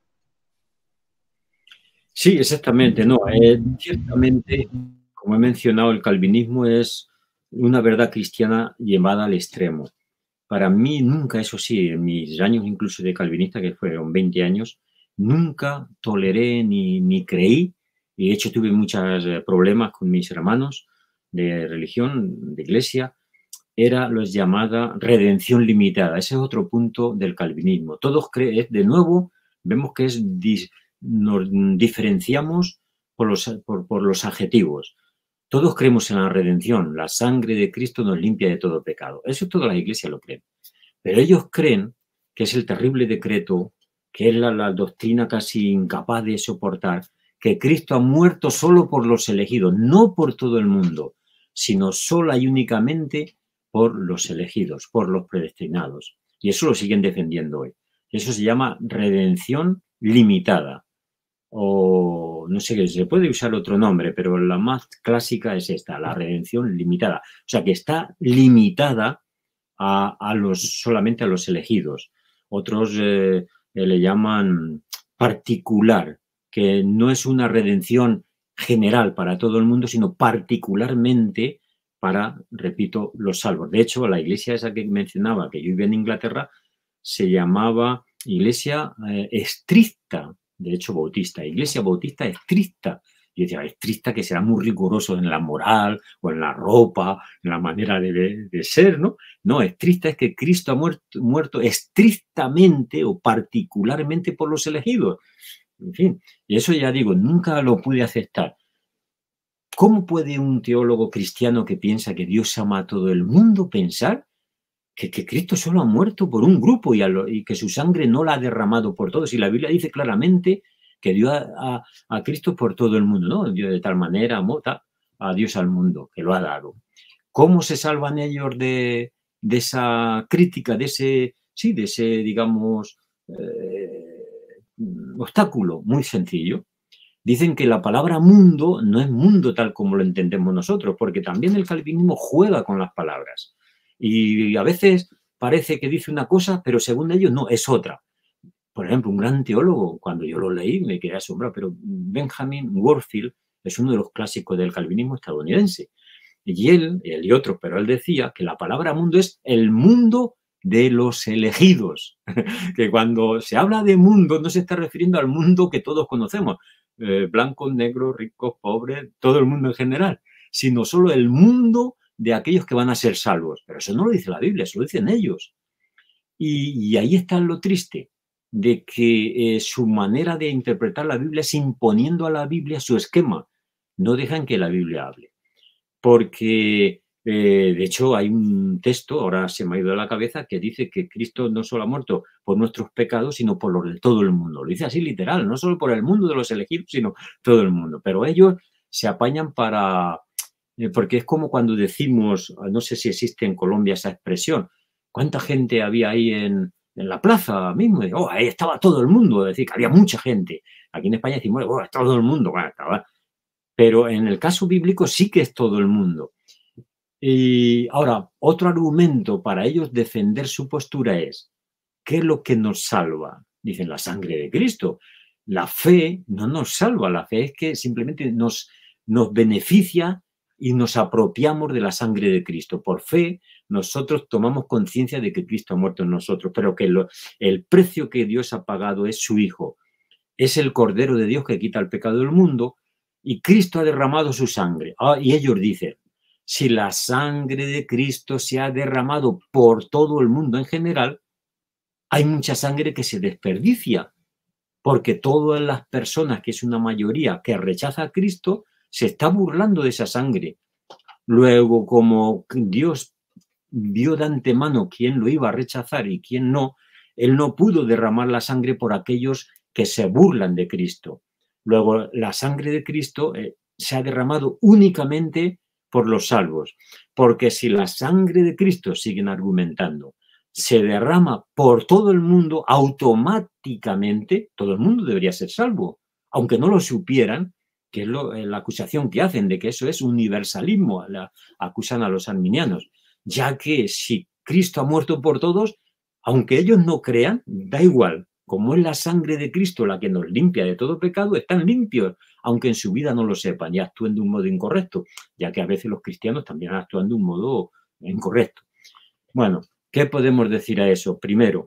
Sí, exactamente. No, eh, ciertamente, como he mencionado, el calvinismo es una verdad cristiana llevada al extremo. Para mí nunca, eso sí, en mis años incluso de calvinista, que fueron veinte años, nunca toleré ni, ni creí, y de hecho tuve muchos problemas con mis hermanos de religión, de iglesia, era lo llamada redención limitada. Ese es otro punto del calvinismo. Todos creen, de nuevo, vemos que es, nos diferenciamos por los, por, por los adjetivos. Todos creemos en la redención. La sangre de Cristo nos limpia de todo pecado. Eso toda la iglesia lo cree. Pero ellos creen que es el terrible decreto que es la, la doctrina casi incapaz de soportar, que Cristo ha muerto solo por los elegidos, no por todo el mundo, sino sola y únicamente por los elegidos, por los predestinados. Y eso lo siguen defendiendo hoy. Eso se llama redención limitada. O no sé, se puede usar otro nombre, pero la más clásica es esta, la redención limitada. O sea, que está limitada a, a los, solamente a los elegidos. Otros eh, le llaman particular, que no es una redención general para todo el mundo, sino particularmente para, repito, los salvos. De hecho, la iglesia esa que mencionaba, que yo vivía en Inglaterra, se llamaba iglesia eh, estricta, de hecho bautista, iglesia bautista estricta. Y decía, estricta que será muy riguroso en la moral o en la ropa, en la manera de, de, de ser, ¿no? No, estricta es que Cristo ha muerto, muerto estrictamente o particularmente por los elegidos. En fin, y eso ya digo, nunca lo pude aceptar. ¿Cómo puede un teólogo cristiano que piensa que Dios ama a todo el mundo pensar que, que Cristo solo ha muerto por un grupo y, a lo, y que su sangre no la ha derramado por todos? Y la Biblia dice claramente que dio a, a, a Cristo por todo el mundo, ¿no? Dio de tal manera amó a Dios al mundo, que lo ha dado. ¿Cómo se salvan ellos de, de esa crítica, de ese, sí, de ese, digamos, eh, obstáculo? Muy sencillo. Dicen que la palabra mundo no es mundo tal como lo entendemos nosotros, porque también el calvinismo juega con las palabras. Y a veces parece que dice una cosa, pero según ellos no, es otra. Por ejemplo, un gran teólogo, cuando yo lo leí me quedé asombrado, pero Benjamin Warfield es uno de los clásicos del calvinismo estadounidense. Y él, él y otros, pero él decía que la palabra mundo es el mundo de los elegidos. Que cuando se habla de mundo no se está refiriendo al mundo que todos conocemos, eh, blancos, negros, ricos, pobres, todo el mundo en general, sino solo el mundo de aquellos que van a ser salvos. Pero eso no lo dice la Biblia, eso lo dicen ellos. Y, y ahí está lo triste, de que eh, su manera de interpretar la Biblia es imponiendo a la Biblia su esquema. No dejan que la Biblia hable. Porque, eh, de hecho, hay un texto, ahora se me ha ido de la cabeza, que dice que Cristo no solo ha muerto por nuestros pecados, sino por los de todo el mundo. Lo dice así literal, no solo por el mundo de los elegidos, sino todo el mundo. Pero ellos se apañan para... Eh, porque es como cuando decimos, no sé si existe en Colombia esa expresión, ¿cuánta gente había ahí en, en la plaza mismo? Oh, ahí estaba todo el mundo, es decir, que había mucha gente. Aquí en España decimos, oh, todo el mundo, bueno, estaba... Pero en el caso bíblico sí que es todo el mundo. Y ahora, otro argumento para ellos defender su postura es, ¿qué es lo que nos salva? Dicen, la sangre de Cristo. La fe no nos salva, la fe es que simplemente nos, nos beneficia y nos apropiamos de la sangre de Cristo. Por fe, nosotros tomamos conciencia de que Cristo ha muerto en nosotros, pero que lo, el precio que Dios ha pagado es su Hijo. Es el Cordero de Dios que quita el pecado del mundo. Y Cristo ha derramado su sangre. Ah, y ellos dicen, si la sangre de Cristo se ha derramado por todo el mundo en general, hay mucha sangre que se desperdicia, porque todas las personas, que es una mayoría que rechaza a Cristo, se está burlando de esa sangre. Luego, como Dios vio de antemano quién lo iba a rechazar y quién no, Él no pudo derramar la sangre por aquellos que se burlan de Cristo. Luego, la sangre de Cristo eh, se ha derramado únicamente por los salvos, porque si la sangre de Cristo, siguen argumentando, se derrama por todo el mundo, automáticamente todo el mundo debería ser salvo, aunque no lo supieran, que es lo, eh, la acusación que hacen de que eso es universalismo, la, acusan a los arminianos, ya que si Cristo ha muerto por todos, aunque ellos no crean, da igual. Como es la sangre de Cristo la que nos limpia de todo pecado, están limpios, aunque en su vida no lo sepan y actúen de un modo incorrecto, ya que a veces los cristianos también actúan de un modo incorrecto. Bueno, ¿qué podemos decir a eso? Primero,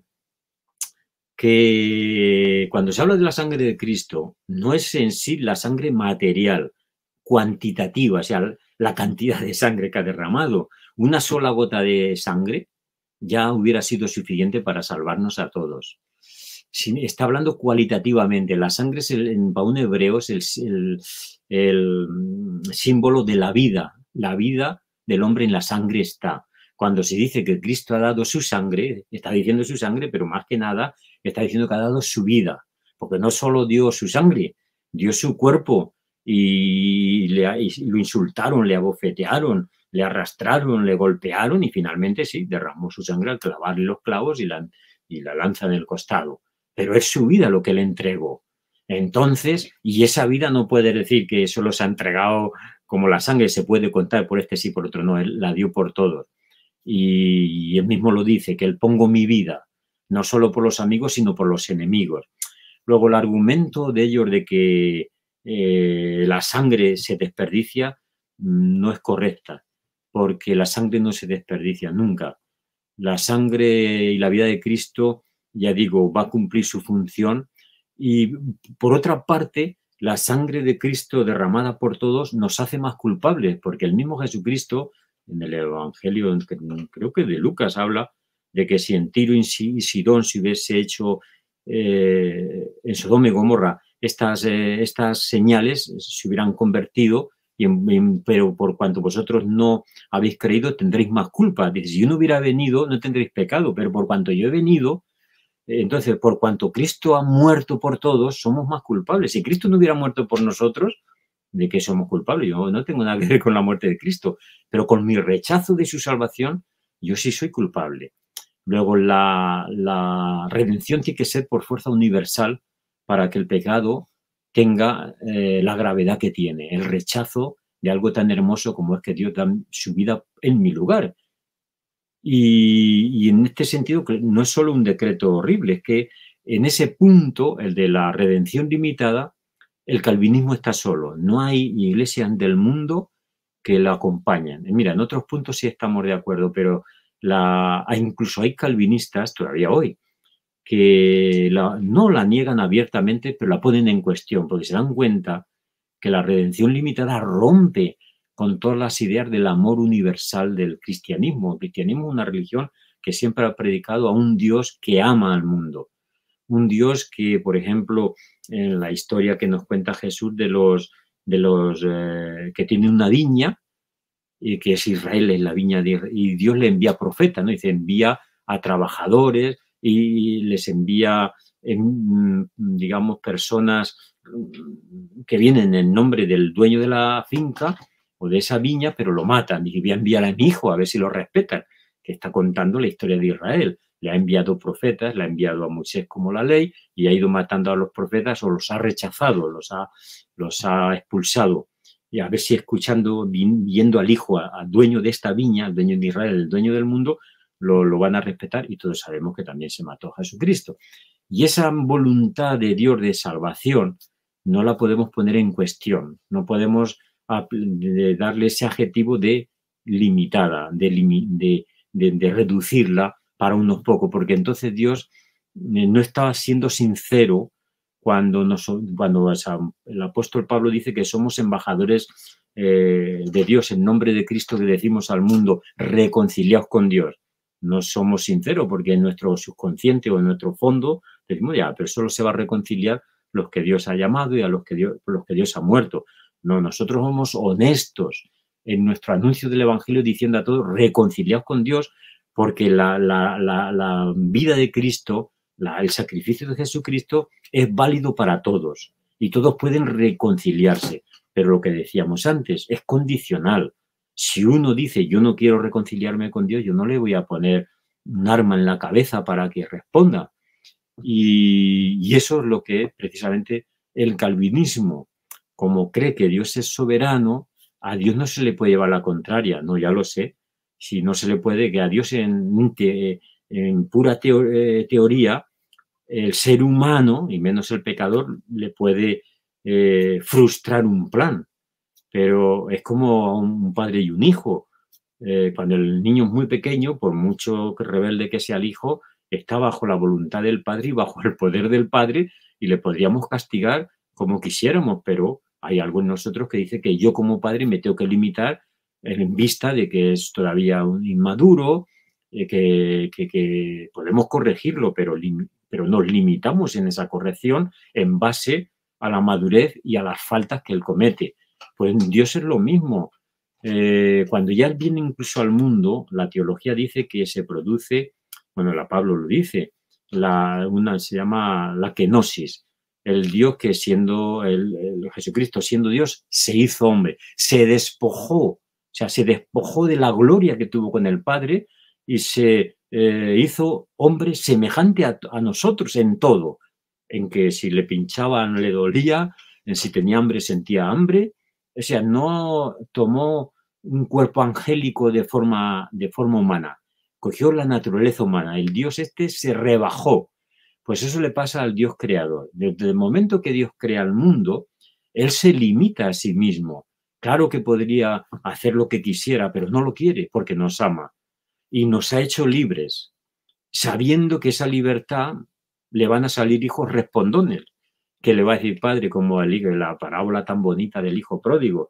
que cuando se habla de la sangre de Cristo, no es en sí la sangre material, cuantitativa, o sea, la cantidad de sangre que ha derramado. Una sola gota de sangre ya hubiera sido suficiente para salvarnos a todos. Está hablando cualitativamente. La sangre es el, en para un hebreo es el, el, el símbolo de la vida. La vida del hombre en la sangre está. Cuando se dice que Cristo ha dado su sangre, está diciendo su sangre, pero más que nada está diciendo que ha dado su vida, porque no solo dio su sangre, dio su cuerpo y, le, y lo insultaron, le abofetearon, le arrastraron, le golpearon y finalmente sí, derramó su sangre al clavarle los clavos y la, y la lanza en el costado. Pero es su vida lo que le entregó. Entonces, y esa vida no puede decir que solo se ha entregado como la sangre, se puede contar por este sí, por otro no, él la dio por todos. Y, y él mismo lo dice, que él pongo mi vida, no solo por los amigos, sino por los enemigos. Luego, el argumento de ellos de que eh, la sangre se desperdicia no es correcta, porque la sangre no se desperdicia nunca. La sangre y la vida de Cristo, ya digo, va a cumplir su función. Y por otra parte, la sangre de Cristo derramada por todos nos hace más culpables, porque el mismo Jesucristo, en el Evangelio, creo que de Lucas, habla de que si en Tiro y Sidón se hubiese hecho eh, en Sodoma y Gomorra estas, eh, estas señales, se hubieran convertido, y en, en, pero por cuanto vosotros no habéis creído, tendréis más culpa. Dice, si yo no hubiera venido, no tendréis pecado, pero por cuanto yo he venido, entonces, por cuanto Cristo ha muerto por todos, somos más culpables. Si Cristo no hubiera muerto por nosotros, ¿de qué somos culpables? Yo no tengo nada que ver con la muerte de Cristo, pero con mi rechazo de su salvación, yo sí soy culpable. Luego, la, la redención tiene que ser por fuerza universal para que el pecado tenga eh, la gravedad que tiene, el rechazo de algo tan hermoso como es que Dios da su vida en mi lugar. Y, y en este sentido no es solo un decreto horrible, es que en ese punto, el de la redención limitada, el calvinismo está solo. No hay iglesias del mundo que la acompañen. Mira, en otros puntos sí estamos de acuerdo, pero la, incluso hay calvinistas, todavía hoy, que la, no la niegan abiertamente, pero la ponen en cuestión, porque se dan cuenta que la redención limitada rompe con todas las ideas del amor universal del cristianismo. El cristianismo es una religión que siempre ha predicado a un Dios que ama al mundo. Un Dios que, por ejemplo, en la historia que nos cuenta Jesús de los, de los eh, que tiene una viña, y que es Israel, es la viña de Israel, y Dios le envía profetas, ¿no? Dice, envía a trabajadores y les envía, en, digamos, personas que vienen en nombre del dueño de la finca o de esa viña, pero lo matan. Y voy a enviar a mi hijo a ver si lo respetan, que está contando la historia de Israel. Le ha enviado profetas, le ha enviado a Moisés como la ley y ha ido matando a los profetas o los ha rechazado, los ha, los ha expulsado. Y a ver si escuchando, viendo al hijo, al dueño de esta viña, al dueño de Israel, el dueño del mundo, lo, lo van a respetar, y todos sabemos que también se mató a Jesucristo. Y esa voluntad de Dios de salvación no la podemos poner en cuestión, no podemos darle ese adjetivo de limitada, de, de, de, de reducirla para unos pocos, porque entonces Dios no está siendo sincero cuando, nos, cuando el apóstol Pablo dice que somos embajadores eh, de Dios en nombre de Cristo, que decimos al mundo, reconciliaos con Dios. No somos sinceros porque en nuestro subconsciente o en nuestro fondo decimos, ya, pero solo se va a reconciliar los que Dios ha llamado y a los que Dios, los que Dios ha muerto. No, nosotros somos honestos en nuestro anuncio del Evangelio diciendo a todos, reconciliaos con Dios, porque la, la, la, la vida de Cristo, la, el sacrificio de Jesucristo es válido para todos y todos pueden reconciliarse. Pero lo que decíamos antes es condicional. Si uno dice, yo no quiero reconciliarme con Dios, yo no le voy a poner un arma en la cabeza para que responda. Y, y eso es lo que precisamente el calvinismo, como cree que Dios es soberano, a Dios no se le puede llevar la contraria. No, ya lo sé. Si no se le puede, que a Dios en, en pura teo, teoría, el ser humano, y menos el pecador, le puede eh, frustrar un plan. Pero es como un padre y un hijo. Eh, cuando el niño es muy pequeño, por mucho rebelde que sea el hijo, está bajo la voluntad del padre y bajo el poder del padre, y le podríamos castigar como quisiéramos, pero hay algo en nosotros que dice que yo como padre me tengo que limitar en vista de que es todavía un inmaduro, eh, que, que, que podemos corregirlo, pero, pero nos limitamos en esa corrección en base a la madurez y a las faltas que él comete. Pues Dios es lo mismo. Eh, cuando ya viene incluso al mundo, la teología dice que se produce, bueno, la Pablo lo dice, la, una se llama la kenosis, el Dios que siendo, el, el Jesucristo siendo Dios, se hizo hombre, se despojó, o sea, se despojó de la gloria que tuvo con el Padre y se eh, hizo hombre semejante a, a nosotros en todo, en que si le pinchaban le dolía, en si tenía hambre sentía hambre, o sea, no tomó un cuerpo angélico de forma, de forma humana, cogió la naturaleza humana, el Dios este se rebajó. Pues eso le pasa al Dios creador. Desde el momento que Dios crea el mundo, Él se limita a sí mismo. Claro que podría hacer lo que quisiera, pero no lo quiere porque nos ama y nos ha hecho libres, sabiendo que esa libertad le van a salir hijos respondones, que le va a decir padre, como el, la parábola tan bonita del hijo pródigo,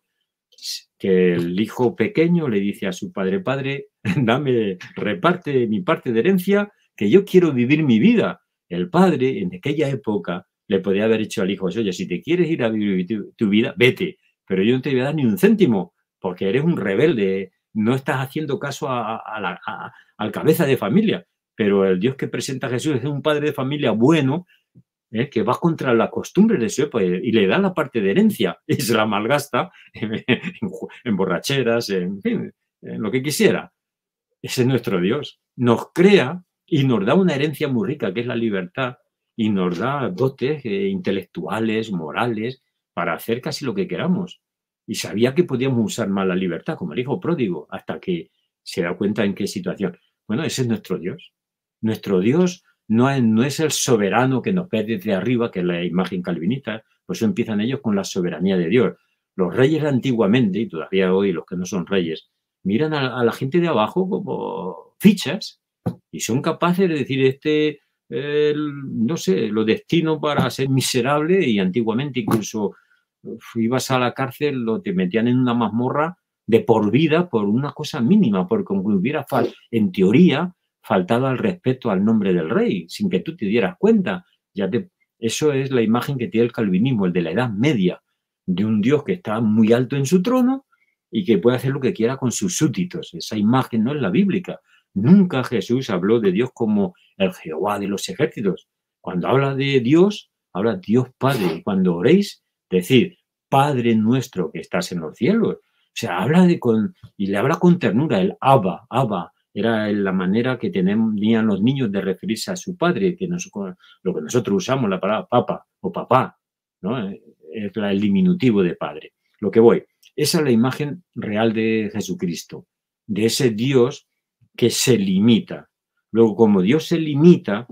que el hijo pequeño le dice a su padre, padre, dame, reparte mi parte de herencia, que yo quiero vivir mi vida. El padre, en aquella época, le podía haber dicho al hijo, oye, si te quieres ir a vivir tu, tu vida, vete, pero yo no te voy a dar ni un céntimo, porque eres un rebelde, no estás haciendo caso a, a la, a, al cabeza de familia. Pero el Dios que presenta a Jesús es un padre de familia bueno, ¿eh? que va contra la costumbre de su época y le da la parte de herencia y se la malgasta en, en, en borracheras, en fin, en lo que quisiera. Ese es nuestro Dios. Nos crea y nos da una herencia muy rica, que es la libertad, y nos da dotes eh, intelectuales, morales, para hacer casi lo que queramos. Y sabía que podíamos usar mal la libertad, como el hijo pródigo, hasta que se da cuenta en qué situación. Bueno, ese es nuestro Dios. Nuestro Dios no es, no es el soberano que nos ve desde arriba, que es la imagen calvinista, por eso empiezan ellos con la soberanía de Dios. Los reyes antiguamente, y todavía hoy los que no son reyes, miran a, a la gente de abajo como fichas y son capaces de decir, este, eh, no sé, lo destino para ser miserable, y antiguamente incluso uf, ibas a la cárcel, lo te metían en una mazmorra de por vida por una cosa mínima, porque hubiera, en teoría, faltado al respeto al nombre del rey, sin que tú te dieras cuenta. Ya te, eso es la imagen que tiene el calvinismo, el de la Edad Media, de un Dios que está muy alto en su trono y que puede hacer lo que quiera con sus súbditos. Esa imagen no es la bíblica. Nunca Jesús habló de Dios como el Jehová de los ejércitos. Cuando habla de Dios, habla Dios Padre. Y cuando oréis, decid, Padre nuestro que estás en los cielos. O sea, habla de con, y le habla con ternura, el Abba, Abba. Era la manera que tenían los niños de referirse a su padre, que nos, lo que nosotros usamos, la palabra papa o papá, ¿no? Es el diminutivo de padre. Lo que voy, esa es la imagen real de Jesucristo, de ese Dios que se limita. Luego, como Dios se limita,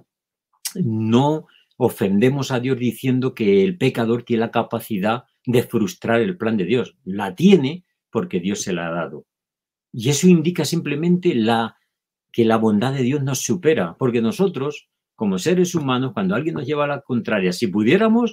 no ofendemos a Dios diciendo que el pecador tiene la capacidad de frustrar el plan de Dios. La tiene porque Dios se la ha dado. Y eso indica simplemente la, que la bondad de Dios nos supera, porque nosotros, como seres humanos, cuando alguien nos lleva a la contraria, si pudiéramos,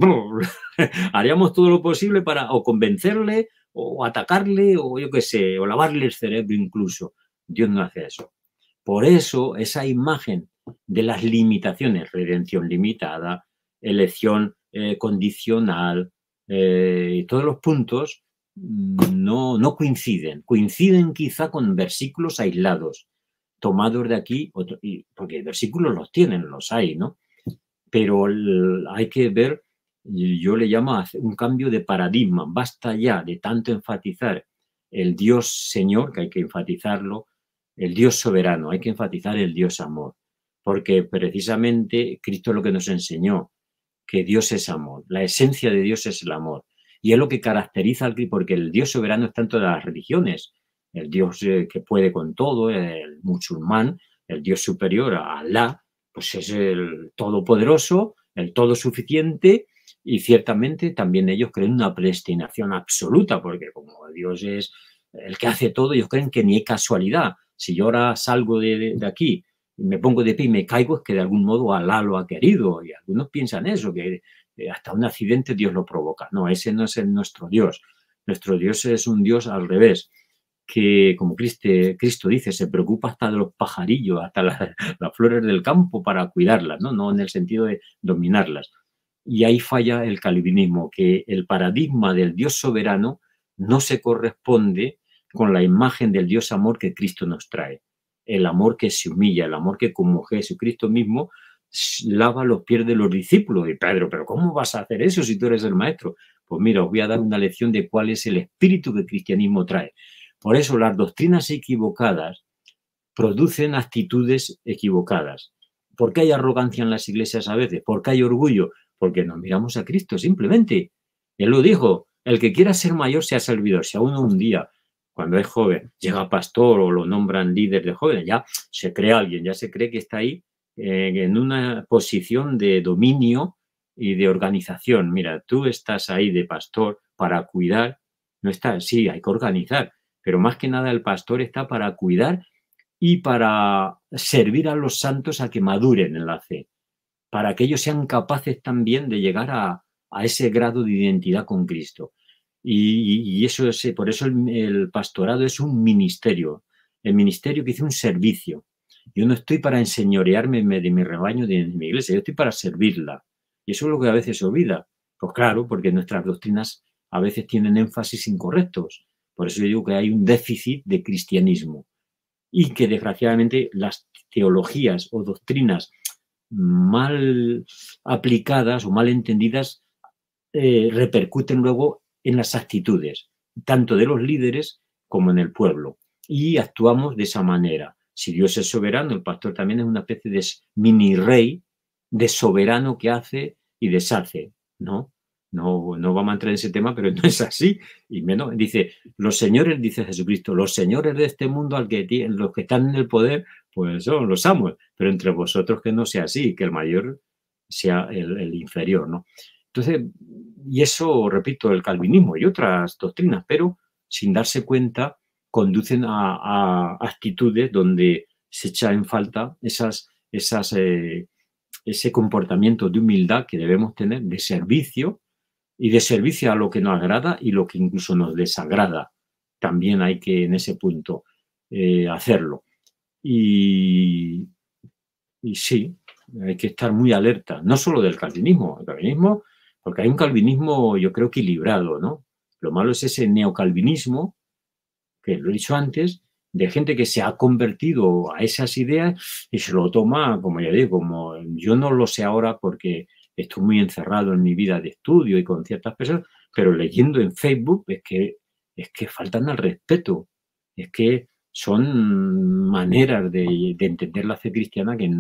haríamos todo lo posible para o convencerle, o atacarle, o yo qué sé, o lavarle el cerebro incluso. Dios no hace eso. Por eso, esa imagen de las limitaciones, redención limitada, elección eh, condicional, eh, todos los puntos, No, no coinciden, coinciden quizá con versículos aislados, tomados de aquí, otro, y, porque versículos los tienen, los hay, ¿no? Pero el, hay que ver, yo le llamo un cambio de paradigma, basta ya de tanto enfatizar el Dios Señor, que hay que enfatizarlo, el Dios soberano, hay que enfatizar el Dios amor, porque precisamente Cristo es lo que nos enseñó, que Dios es amor, la esencia de Dios es el amor. Y es lo que caracteriza al Cristo, porque el Dios soberano está en todas las religiones. El Dios eh, que puede con todo, el musulmán, el Dios superior a Alá, pues es el todopoderoso, el todo suficiente, y ciertamente también ellos creen una predestinación absoluta, porque como Dios es el que hace todo, ellos creen que ni hay casualidad. Si yo ahora salgo de, de, de aquí, me pongo de pie y me caigo, es que de algún modo Alá lo ha querido, y algunos piensan eso, que hasta un accidente Dios lo provoca. No, ese no es el nuestro Dios. Nuestro Dios es un Dios al revés, que como Cristo, Cristo dice, se preocupa hasta de los pajarillos, hasta las, las flores del campo para cuidarlas, ¿no? No en el sentido de dominarlas. Y ahí falla el calvinismo, que el paradigma del Dios soberano no se corresponde con la imagen del Dios amor que Cristo nos trae. El amor que se humilla, el amor que como Jesucristo mismo lava los pies de los discípulos. Y Pedro, ¿pero cómo vas a hacer eso si tú eres el maestro? Pues mira, os voy a dar una lección de cuál es el espíritu que el cristianismo trae. Por eso las doctrinas equivocadas producen actitudes equivocadas. ¿Por qué hay arrogancia en las iglesias a veces? ¿Por qué hay orgullo? Porque nos miramos a Cristo, simplemente. Él lo dijo, el que quiera ser mayor sea servidor. Si a uno un día, cuando es joven, llega pastor o lo nombran líder de jóvenes, ya se cree alguien, ya se cree que está ahí eh, en una posición de dominio y de organización. Mira, tú estás ahí de pastor para cuidar, no estás, sí, hay que organizar, pero más que nada el pastor está para cuidar y para servir a los santos a que maduren en la fe, para que ellos sean capaces también de llegar a, a ese grado de identidad con Cristo. Y, y eso es, por eso el, el pastorado es un ministerio, el ministerio que dice un servicio. Yo no estoy para enseñorearme de mi rebaño, de mi iglesia, yo estoy para servirla. Y eso es lo que a veces se olvida. Pues claro, porque nuestras doctrinas a veces tienen énfasis incorrectos. Por eso yo digo que hay un déficit de cristianismo. Y que desgraciadamente las teologías o doctrinas mal aplicadas o mal entendidas eh, repercuten luego en las actitudes, tanto de los líderes como en el pueblo. Y actuamos de esa manera. Si Dios es soberano, el pastor también es una especie de mini rey, de soberano que hace y deshace, ¿no? No, no vamos a entrar en ese tema, pero no es así. Y menos, dice, los señores, dice Jesucristo, los señores de este mundo, al que tienen, los que están en el poder, pues son los amos. Pero entre vosotros que no sea así, que el mayor sea el, el inferior, ¿no? Entonces, y eso, repito, el calvinismo y otras doctrinas, pero sin darse cuenta, conducen a, a actitudes donde se echa en falta esas, esas, eh, ese comportamiento de humildad que debemos tener, de servicio, y de servicio a lo que nos agrada y lo que incluso nos desagrada. También hay que, en ese punto, eh, hacerlo. Y, y sí, hay que estar muy alerta, no solo del calvinismo, el calvinismo, porque hay un calvinismo, yo creo, equilibrado, ¿no? Lo malo es ese neocalvinismo, que lo he dicho antes, de gente que se ha convertido a esas ideas y se lo toma, como ya digo, como yo no lo sé ahora porque estoy muy encerrado en mi vida de estudio y con ciertas personas, pero leyendo en Facebook es que, es que faltan al respeto, es que son maneras de, de entender la fe cristiana que,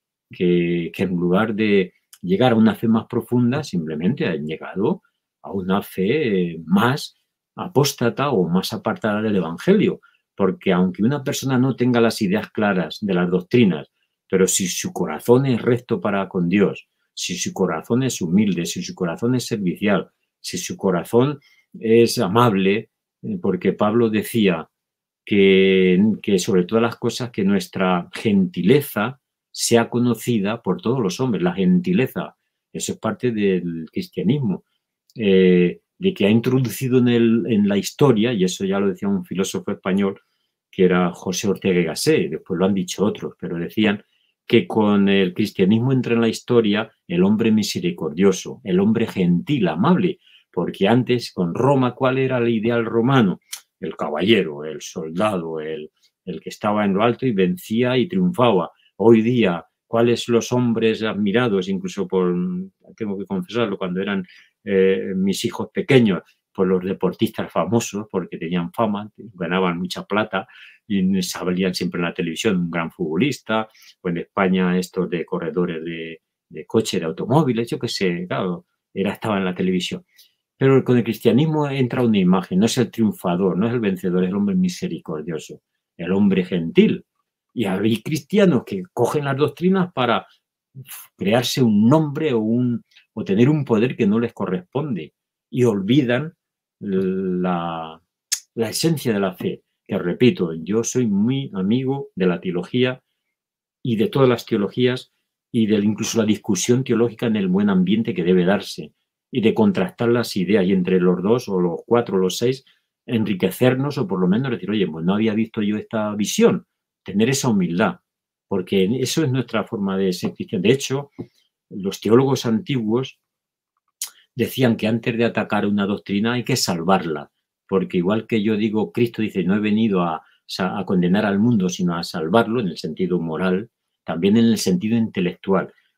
que, que en lugar de llegar a una fe más profunda, simplemente han llegado a una fe más apóstata o más apartada del Evangelio. Porque aunque una persona no tenga las ideas claras de las doctrinas, pero si su corazón es recto para con Dios, si su corazón es humilde, si su corazón es servicial, si su corazón es amable, porque Pablo decía que, que sobre todas las cosas que nuestra gentileza sea conocida por todos los hombres. La gentileza, eso es parte del cristianismo, eh, de que ha introducido en, el, en la historia, y eso ya lo decía un filósofo español, que era José Ortega y Gasset, después lo han dicho otros, pero decían que con el cristianismo entra en la historia el hombre misericordioso, el hombre gentil, amable, porque antes con Roma, ¿cuál era el ideal romano? El caballero, el soldado, el, el que estaba en lo alto y vencía y triunfaba. Hoy día, ¿cuáles los hombres admirados, incluso por, tengo que confesarlo, cuando eran eh, mis hijos pequeños, por los deportistas famosos, porque tenían fama, ganaban mucha plata y salían siempre en la televisión, un gran futbolista, o en España estos de corredores de, de coche, de automóviles, yo qué sé, claro, era, estaba en la televisión. Pero con el cristianismo entra una imagen, no es el triunfador, no es el vencedor, es el hombre misericordioso, el hombre gentil. Y hay cristianos que cogen las doctrinas para crearse un nombre o, un, o tener un poder que no les corresponde y olvidan la, la esencia de la fe. Que repito, yo soy muy amigo de la teología y de todas las teologías y de incluso la discusión teológica en el buen ambiente que debe darse y de contrastar las ideas y entre los dos o los cuatro o los seis enriquecernos o por lo menos decir, oye, pues no había visto yo esta visión, tener esa humildad, porque eso es nuestra forma de ser cristiano. De hecho, los teólogos antiguos decían que antes de atacar una doctrina hay que salvarla, porque igual que yo digo, Cristo dice, no he venido a, a condenar al mundo, sino a salvarlo en el sentido moral, también en el sentido intelectual.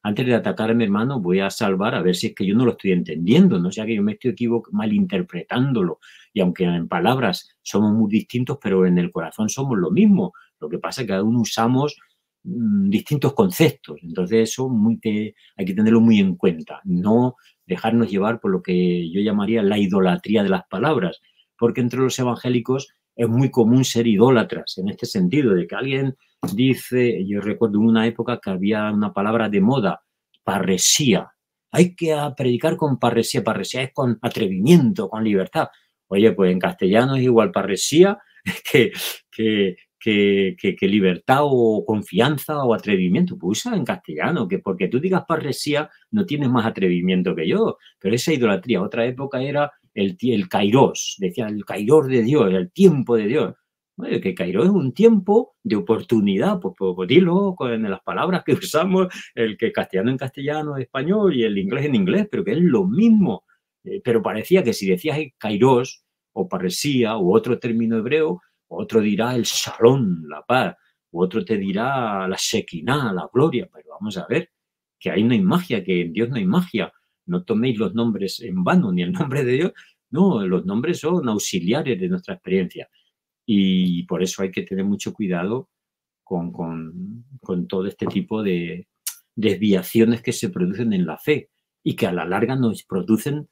antes de atacarme, hermano, voy a salvar a ver si es que yo no lo estoy entendiendo, no sea que yo me estoy equivocando, malinterpretándolo. Y aunque en palabras somos muy distintos, pero en el corazón somos lo mismo. Lo que pasa es que cada uno usamos mmm, distintos conceptos. Entonces eso muy te, hay que tenerlo muy en cuenta. No dejarnos llevar por lo que yo llamaría la idolatría de las palabras. Porque entre los evangélicos es muy común ser idólatras en este sentido, de que alguien dice, yo recuerdo una época que había una palabra de moda, parresía. Hay que predicar con parresía. Parresía es con atrevimiento, con libertad. Oye, pues en castellano es igual parresía que, que, que, que, que libertad o confianza o atrevimiento. Pues usa en castellano, que porque tú digas parresía no tienes más atrevimiento que yo. Pero esa idolatría, otra época era el, el kairos, decía el kairos de Dios, el tiempo de Dios. Oye, que kairos es un tiempo de oportunidad, pues, pues, pues dilo con las palabras que usamos, el que castellano en castellano, español y el inglés en inglés, pero que es lo mismo. Eh, pero parecía que si decías kairos o parresía u otro término hebreo, otro dirá el shalom, la paz, u otro te dirá la shekinah, la gloria. Pero vamos a ver, que ahí no hay magia, que en Dios no hay magia. No toméis los nombres en vano, ni el nombre de Dios. No, los nombres son auxiliares de nuestra experiencia. Y por eso hay que tener mucho cuidado con, con, con todo este tipo de desviaciones que se producen en la fe y que a la larga nos producen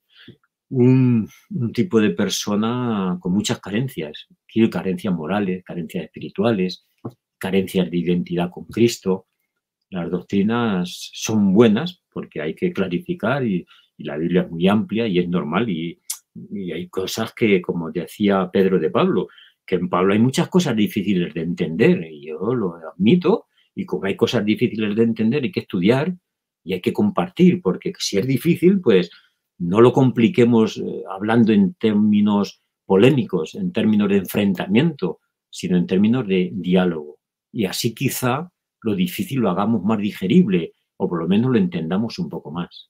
un, un tipo de persona con muchas carencias. Carencias morales, carencias espirituales, carencias de identidad con Cristo. Las doctrinas son buenas porque hay que clarificar y, y la Biblia es muy amplia y es normal y, y hay cosas que, como decía Pedro de Pablo, que en Pablo hay muchas cosas difíciles de entender y yo lo admito, y como hay cosas difíciles de entender hay que estudiar y hay que compartir, porque si es difícil, pues no lo compliquemos eh, hablando en términos polémicos, en términos de enfrentamiento, sino en términos de diálogo. Y así quizá lo difícil lo hagamos más digerible o por lo menos lo entendamos un poco más.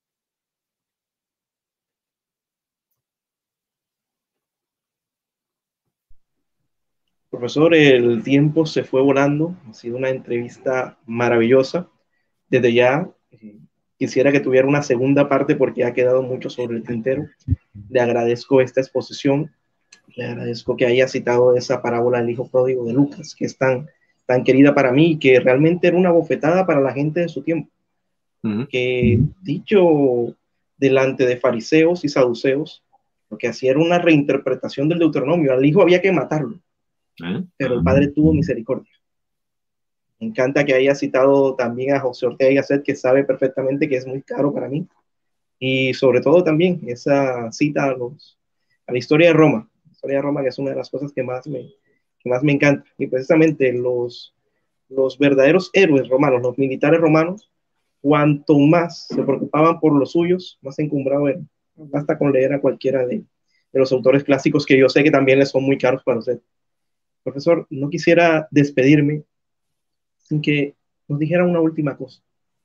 Profesor, el tiempo se fue volando. Ha sido una entrevista maravillosa. Desde ya eh, quisiera que tuviera una segunda parte porque ha quedado mucho sobre el tintero. Le agradezco esta exposición. Le agradezco que haya citado esa parábola del hijo pródigo de Lucas, que es tan, tan querida para mí y que realmente era una bofetada para la gente de su tiempo. Uh-huh. Que dicho delante de fariseos y saduceos, lo que hacía era una reinterpretación del Deuteronomio. Al hijo había que matarlo, ¿eh? Pero el Padre tuvo misericordia. Me encanta que haya citado también a José Ortega y Gasset, que sabe perfectamente que es muy caro para mí. Y sobre todo también esa cita a, los, a la historia de Roma. La historia de Roma, que es una de las cosas que más me, que más me encanta. Y precisamente los, los verdaderos héroes romanos, los militares romanos, cuanto más se preocupaban por los suyos, más encumbrado eran. Basta con leer a cualquiera de, de los autores clásicos que yo sé que también les son muy caros para usted. Profesor, no quisiera despedirme sin que nos dijera una última cosa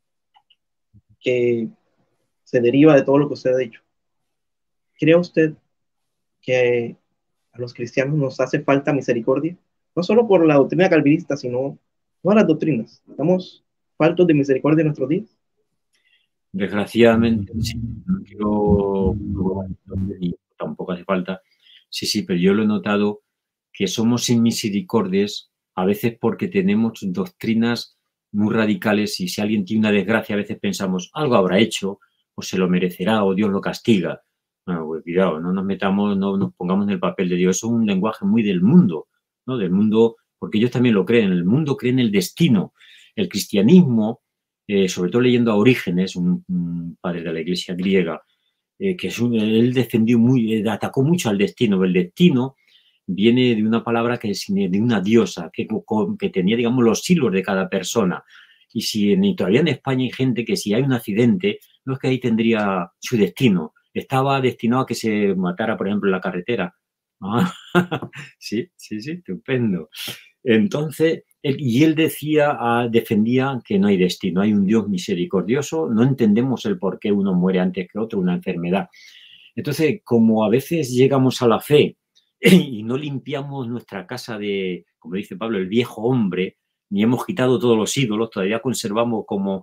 que se deriva de todo lo que usted ha dicho. ¿Cree usted que a los cristianos nos hace falta misericordia? No solo por la doctrina calvinista, sino todas las doctrinas. ¿Estamos faltos de misericordia en nuestros días? Desgraciadamente, sí. No quiero, tampoco hace falta. Sí, sí, pero yo lo he notado que somos sin misericordias a veces porque tenemos doctrinas muy radicales y si alguien tiene una desgracia a veces pensamos algo habrá hecho o se lo merecerá o Dios lo castiga. No, pues cuidado, no nos metamos, no nos pongamos en el papel de Dios. Eso es un lenguaje muy del mundo, ¿no? Del mundo, porque ellos también lo creen. El mundo cree en el destino. El cristianismo, eh, sobre todo leyendo a Orígenes, un, un padre de la iglesia griega, eh, que es un, él defendió muy, eh, atacó mucho al destino. El destino viene de una palabra que es de una diosa, que, que tenía, digamos, los hilos de cada persona. Y si en, y todavía en España hay gente que si hay un accidente, no es que ahí tendría su destino. Estaba destinado a que se matara, por ejemplo, en la carretera. Ah, sí, sí, sí, estupendo. Entonces, él, y él decía, ah, defendía que no hay destino, hay un Dios misericordioso, no entendemos el por qué uno muere antes que otro, una enfermedad. Entonces, como a veces llegamos a la fe y no limpiamos nuestra casa de, como dice Pablo, el viejo hombre, ni hemos quitado todos los ídolos, todavía conservamos como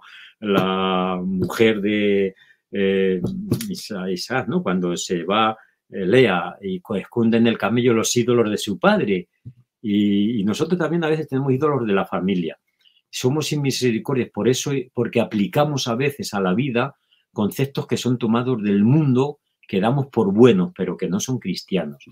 la mujer de eh, Isaac, ¿no? Cuando se va eh, Lea y esconde en el camello los ídolos de su padre. Y, y nosotros también a veces tenemos ídolos de la familia. Somos sin misericordia, por eso, porque aplicamos a veces a la vida conceptos que son tomados del mundo, que damos por buenos, pero que no son cristianos.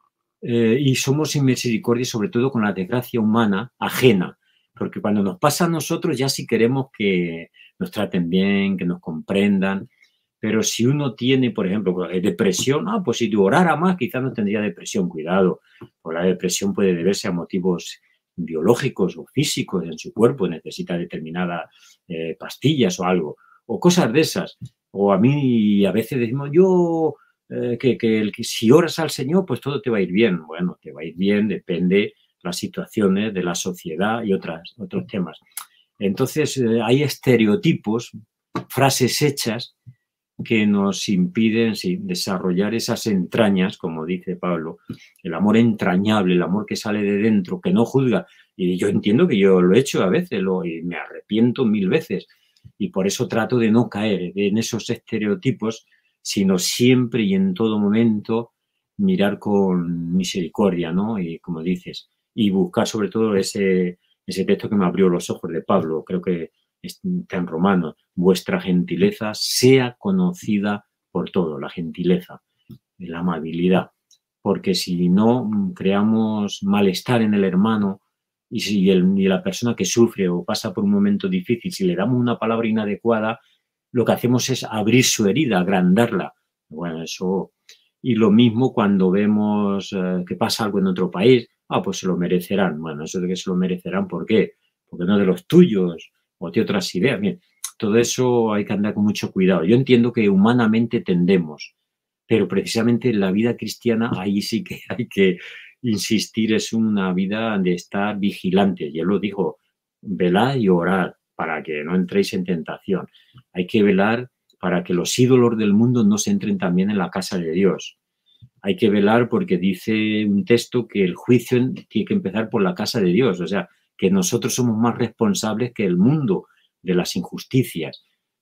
Eh, y somos sin misericordia, sobre todo con la desgracia humana ajena, porque cuando nos pasa a nosotros ya sí queremos que nos traten bien, que nos comprendan, pero si uno tiene, por ejemplo, depresión, ah, pues si tú orara más, quizás no tendría depresión, cuidado, porque la depresión puede deberse a motivos biológicos o físicos en su cuerpo, necesita determinadas eh, pastillas o algo, o cosas de esas. O a mí a veces decimos, yo, eh, que, que, el, que si oras al Señor, pues todo te va a ir bien. Bueno, te va a ir bien, depende de las situaciones de la sociedad y otras, otros temas. Entonces, eh, hay estereotipos, frases hechas, que nos impiden sí, desarrollar esas entrañas, como dice Pablo, el amor entrañable, el amor que sale de dentro, que no juzga. Y yo entiendo que yo lo he hecho a veces lo, y me arrepiento mil veces. Y por eso trato de no caer en esos estereotipos, sino siempre y en todo momento mirar con misericordia, ¿no? Y como dices, y buscar sobre todo ese, ese texto que me abrió los ojos de Pablo, creo que está en Romanos, vuestra gentileza sea conocida por todo, la gentileza, la amabilidad, porque si no creamos malestar en el hermano y si el, y la persona que sufre o pasa por un momento difícil, si le damos una palabra inadecuada, lo que hacemos es abrir su herida, agrandarla. Bueno, eso... Y lo mismo cuando vemos eh, que pasa algo en otro país, ah, pues se lo merecerán. Bueno, eso de que se lo merecerán, ¿por qué? Porque no de los tuyos, o de otras ideas. Bien, todo eso hay que andar con mucho cuidado. Yo entiendo que humanamente tendemos, pero precisamente en la vida cristiana ahí sí que hay que insistir, es una vida de estar vigilante. Y él lo dijo, velad y orad para que no entréis en tentación. Hay que velar para que los ídolos del mundo no se entren también en la casa de Dios. Hay que velar porque dice un texto que el juicio tiene que empezar por la casa de Dios, o sea, que nosotros somos más responsables que el mundo de las injusticias.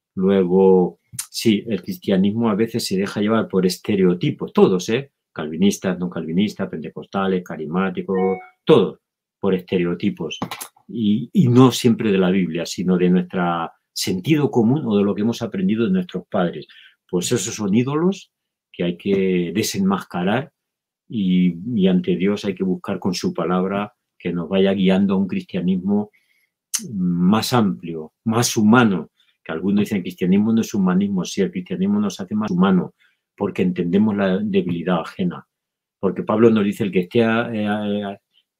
Luego, sí, el cristianismo a veces se deja llevar por estereotipos, todos, ¿eh? Calvinistas, no calvinistas, pentecostales, carismáticos, todos por estereotipos. Y, y no siempre de la Biblia, sino de nuestro sentido común o de lo que hemos aprendido de nuestros padres. Pues esos son ídolos que hay que desenmascarar y, y ante Dios hay que buscar con su palabra que nos vaya guiando a un cristianismo más amplio, más humano, que algunos dicen que el cristianismo no es humanismo, sí, el cristianismo nos hace más humanos, porque entendemos la debilidad ajena. Porque Pablo nos dice el que esté, eh,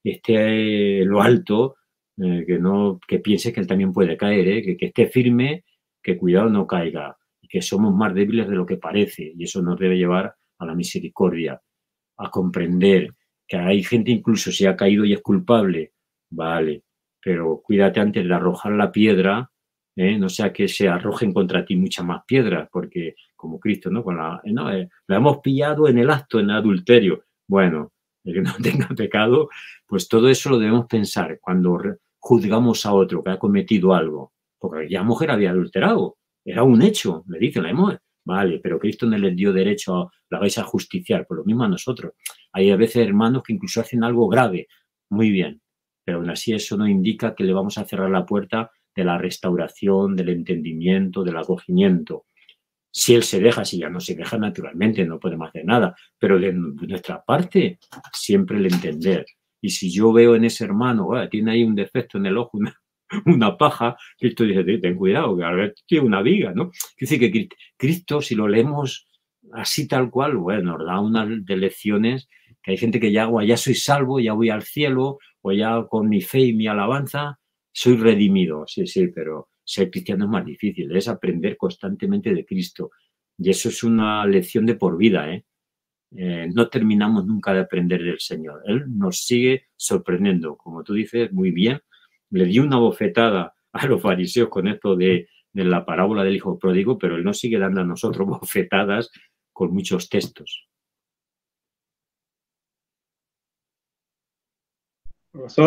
esté en lo alto, eh, que, no, que piense que él también puede caer, eh, que, que esté firme, que cuidado no caiga, y que somos más débiles de lo que parece, y eso nos debe llevar a la misericordia, a comprender que hay gente incluso si ha caído y es culpable, vale, pero cuídate antes de arrojar la piedra, ¿eh? No sea que se arrojen contra ti muchas más piedras, porque como Cristo, ¿no? Con la, no eh, la hemos pillado en el acto, en el adulterio. Bueno, el que no tenga pecado, pues todo eso lo debemos pensar cuando juzgamos a otro que ha cometido algo, porque ya la mujer había adulterado, era un hecho, le dicen, la hemos, vale, pero Cristo no les dio derecho a la vais a justiciar, por lo mismo a nosotros. Hay a veces hermanos que incluso hacen algo grave, muy bien, pero aún así eso no indica que le vamos a cerrar la puerta de la restauración, del entendimiento, del acogimiento. Si él se deja, si ya no se deja, naturalmente no podemos hacer nada, pero de nuestra parte siempre el entender. Y si yo veo en ese hermano, oh, tiene ahí un defecto en el ojo, una, una paja, Cristo dice, ten cuidado, que a ver, tiene una viga, ¿no? Dice que Cristo, si lo leemos así tal cual, bueno, nos da unas de lecciones que hay gente que ya, oh, ya soy salvo, ya voy al cielo, o ya con mi fe y mi alabanza soy redimido. Sí, sí, pero ser cristiano es más difícil, es aprender constantemente de Cristo. Y eso es una lección de por vida, ¿eh? Eh, no terminamos nunca de aprender del Señor. Él nos sigue sorprendiendo. Como tú dices, muy bien. Le dio una bofetada a los fariseos con esto de, de la parábola del hijo pródigo, pero Él nos sigue dando a nosotros bofetadas con muchos textos. Profesor,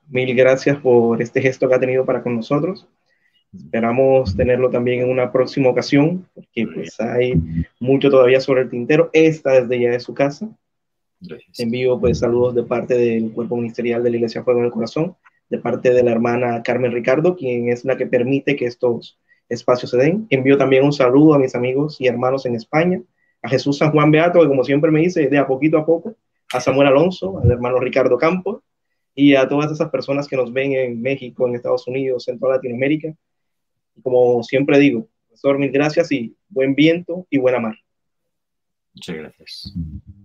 Mil gracias por este gesto que ha tenido para con nosotros. Esperamos tenerlo también en una próxima ocasión, porque pues hay mucho todavía sobre el tintero. Esta desde ya de su casa. Gracias. Envío pues saludos de parte del cuerpo ministerial de la Iglesia Fuego en el Corazón, de parte de la hermana Carmen Ricardo, quien es la que permite que estos espacios se den. Envío también un saludo a mis amigos y hermanos en España, a Jesús San Juan Beato, que como siempre me dice, de a poquito a poco, a Samuel Alonso, al hermano Ricardo Campos, y a todas esas personas que nos ven en México, en Estados Unidos, en toda Latinoamérica. Y como siempre digo, profesor, mil gracias y buen viento y buena mar. Muchas gracias.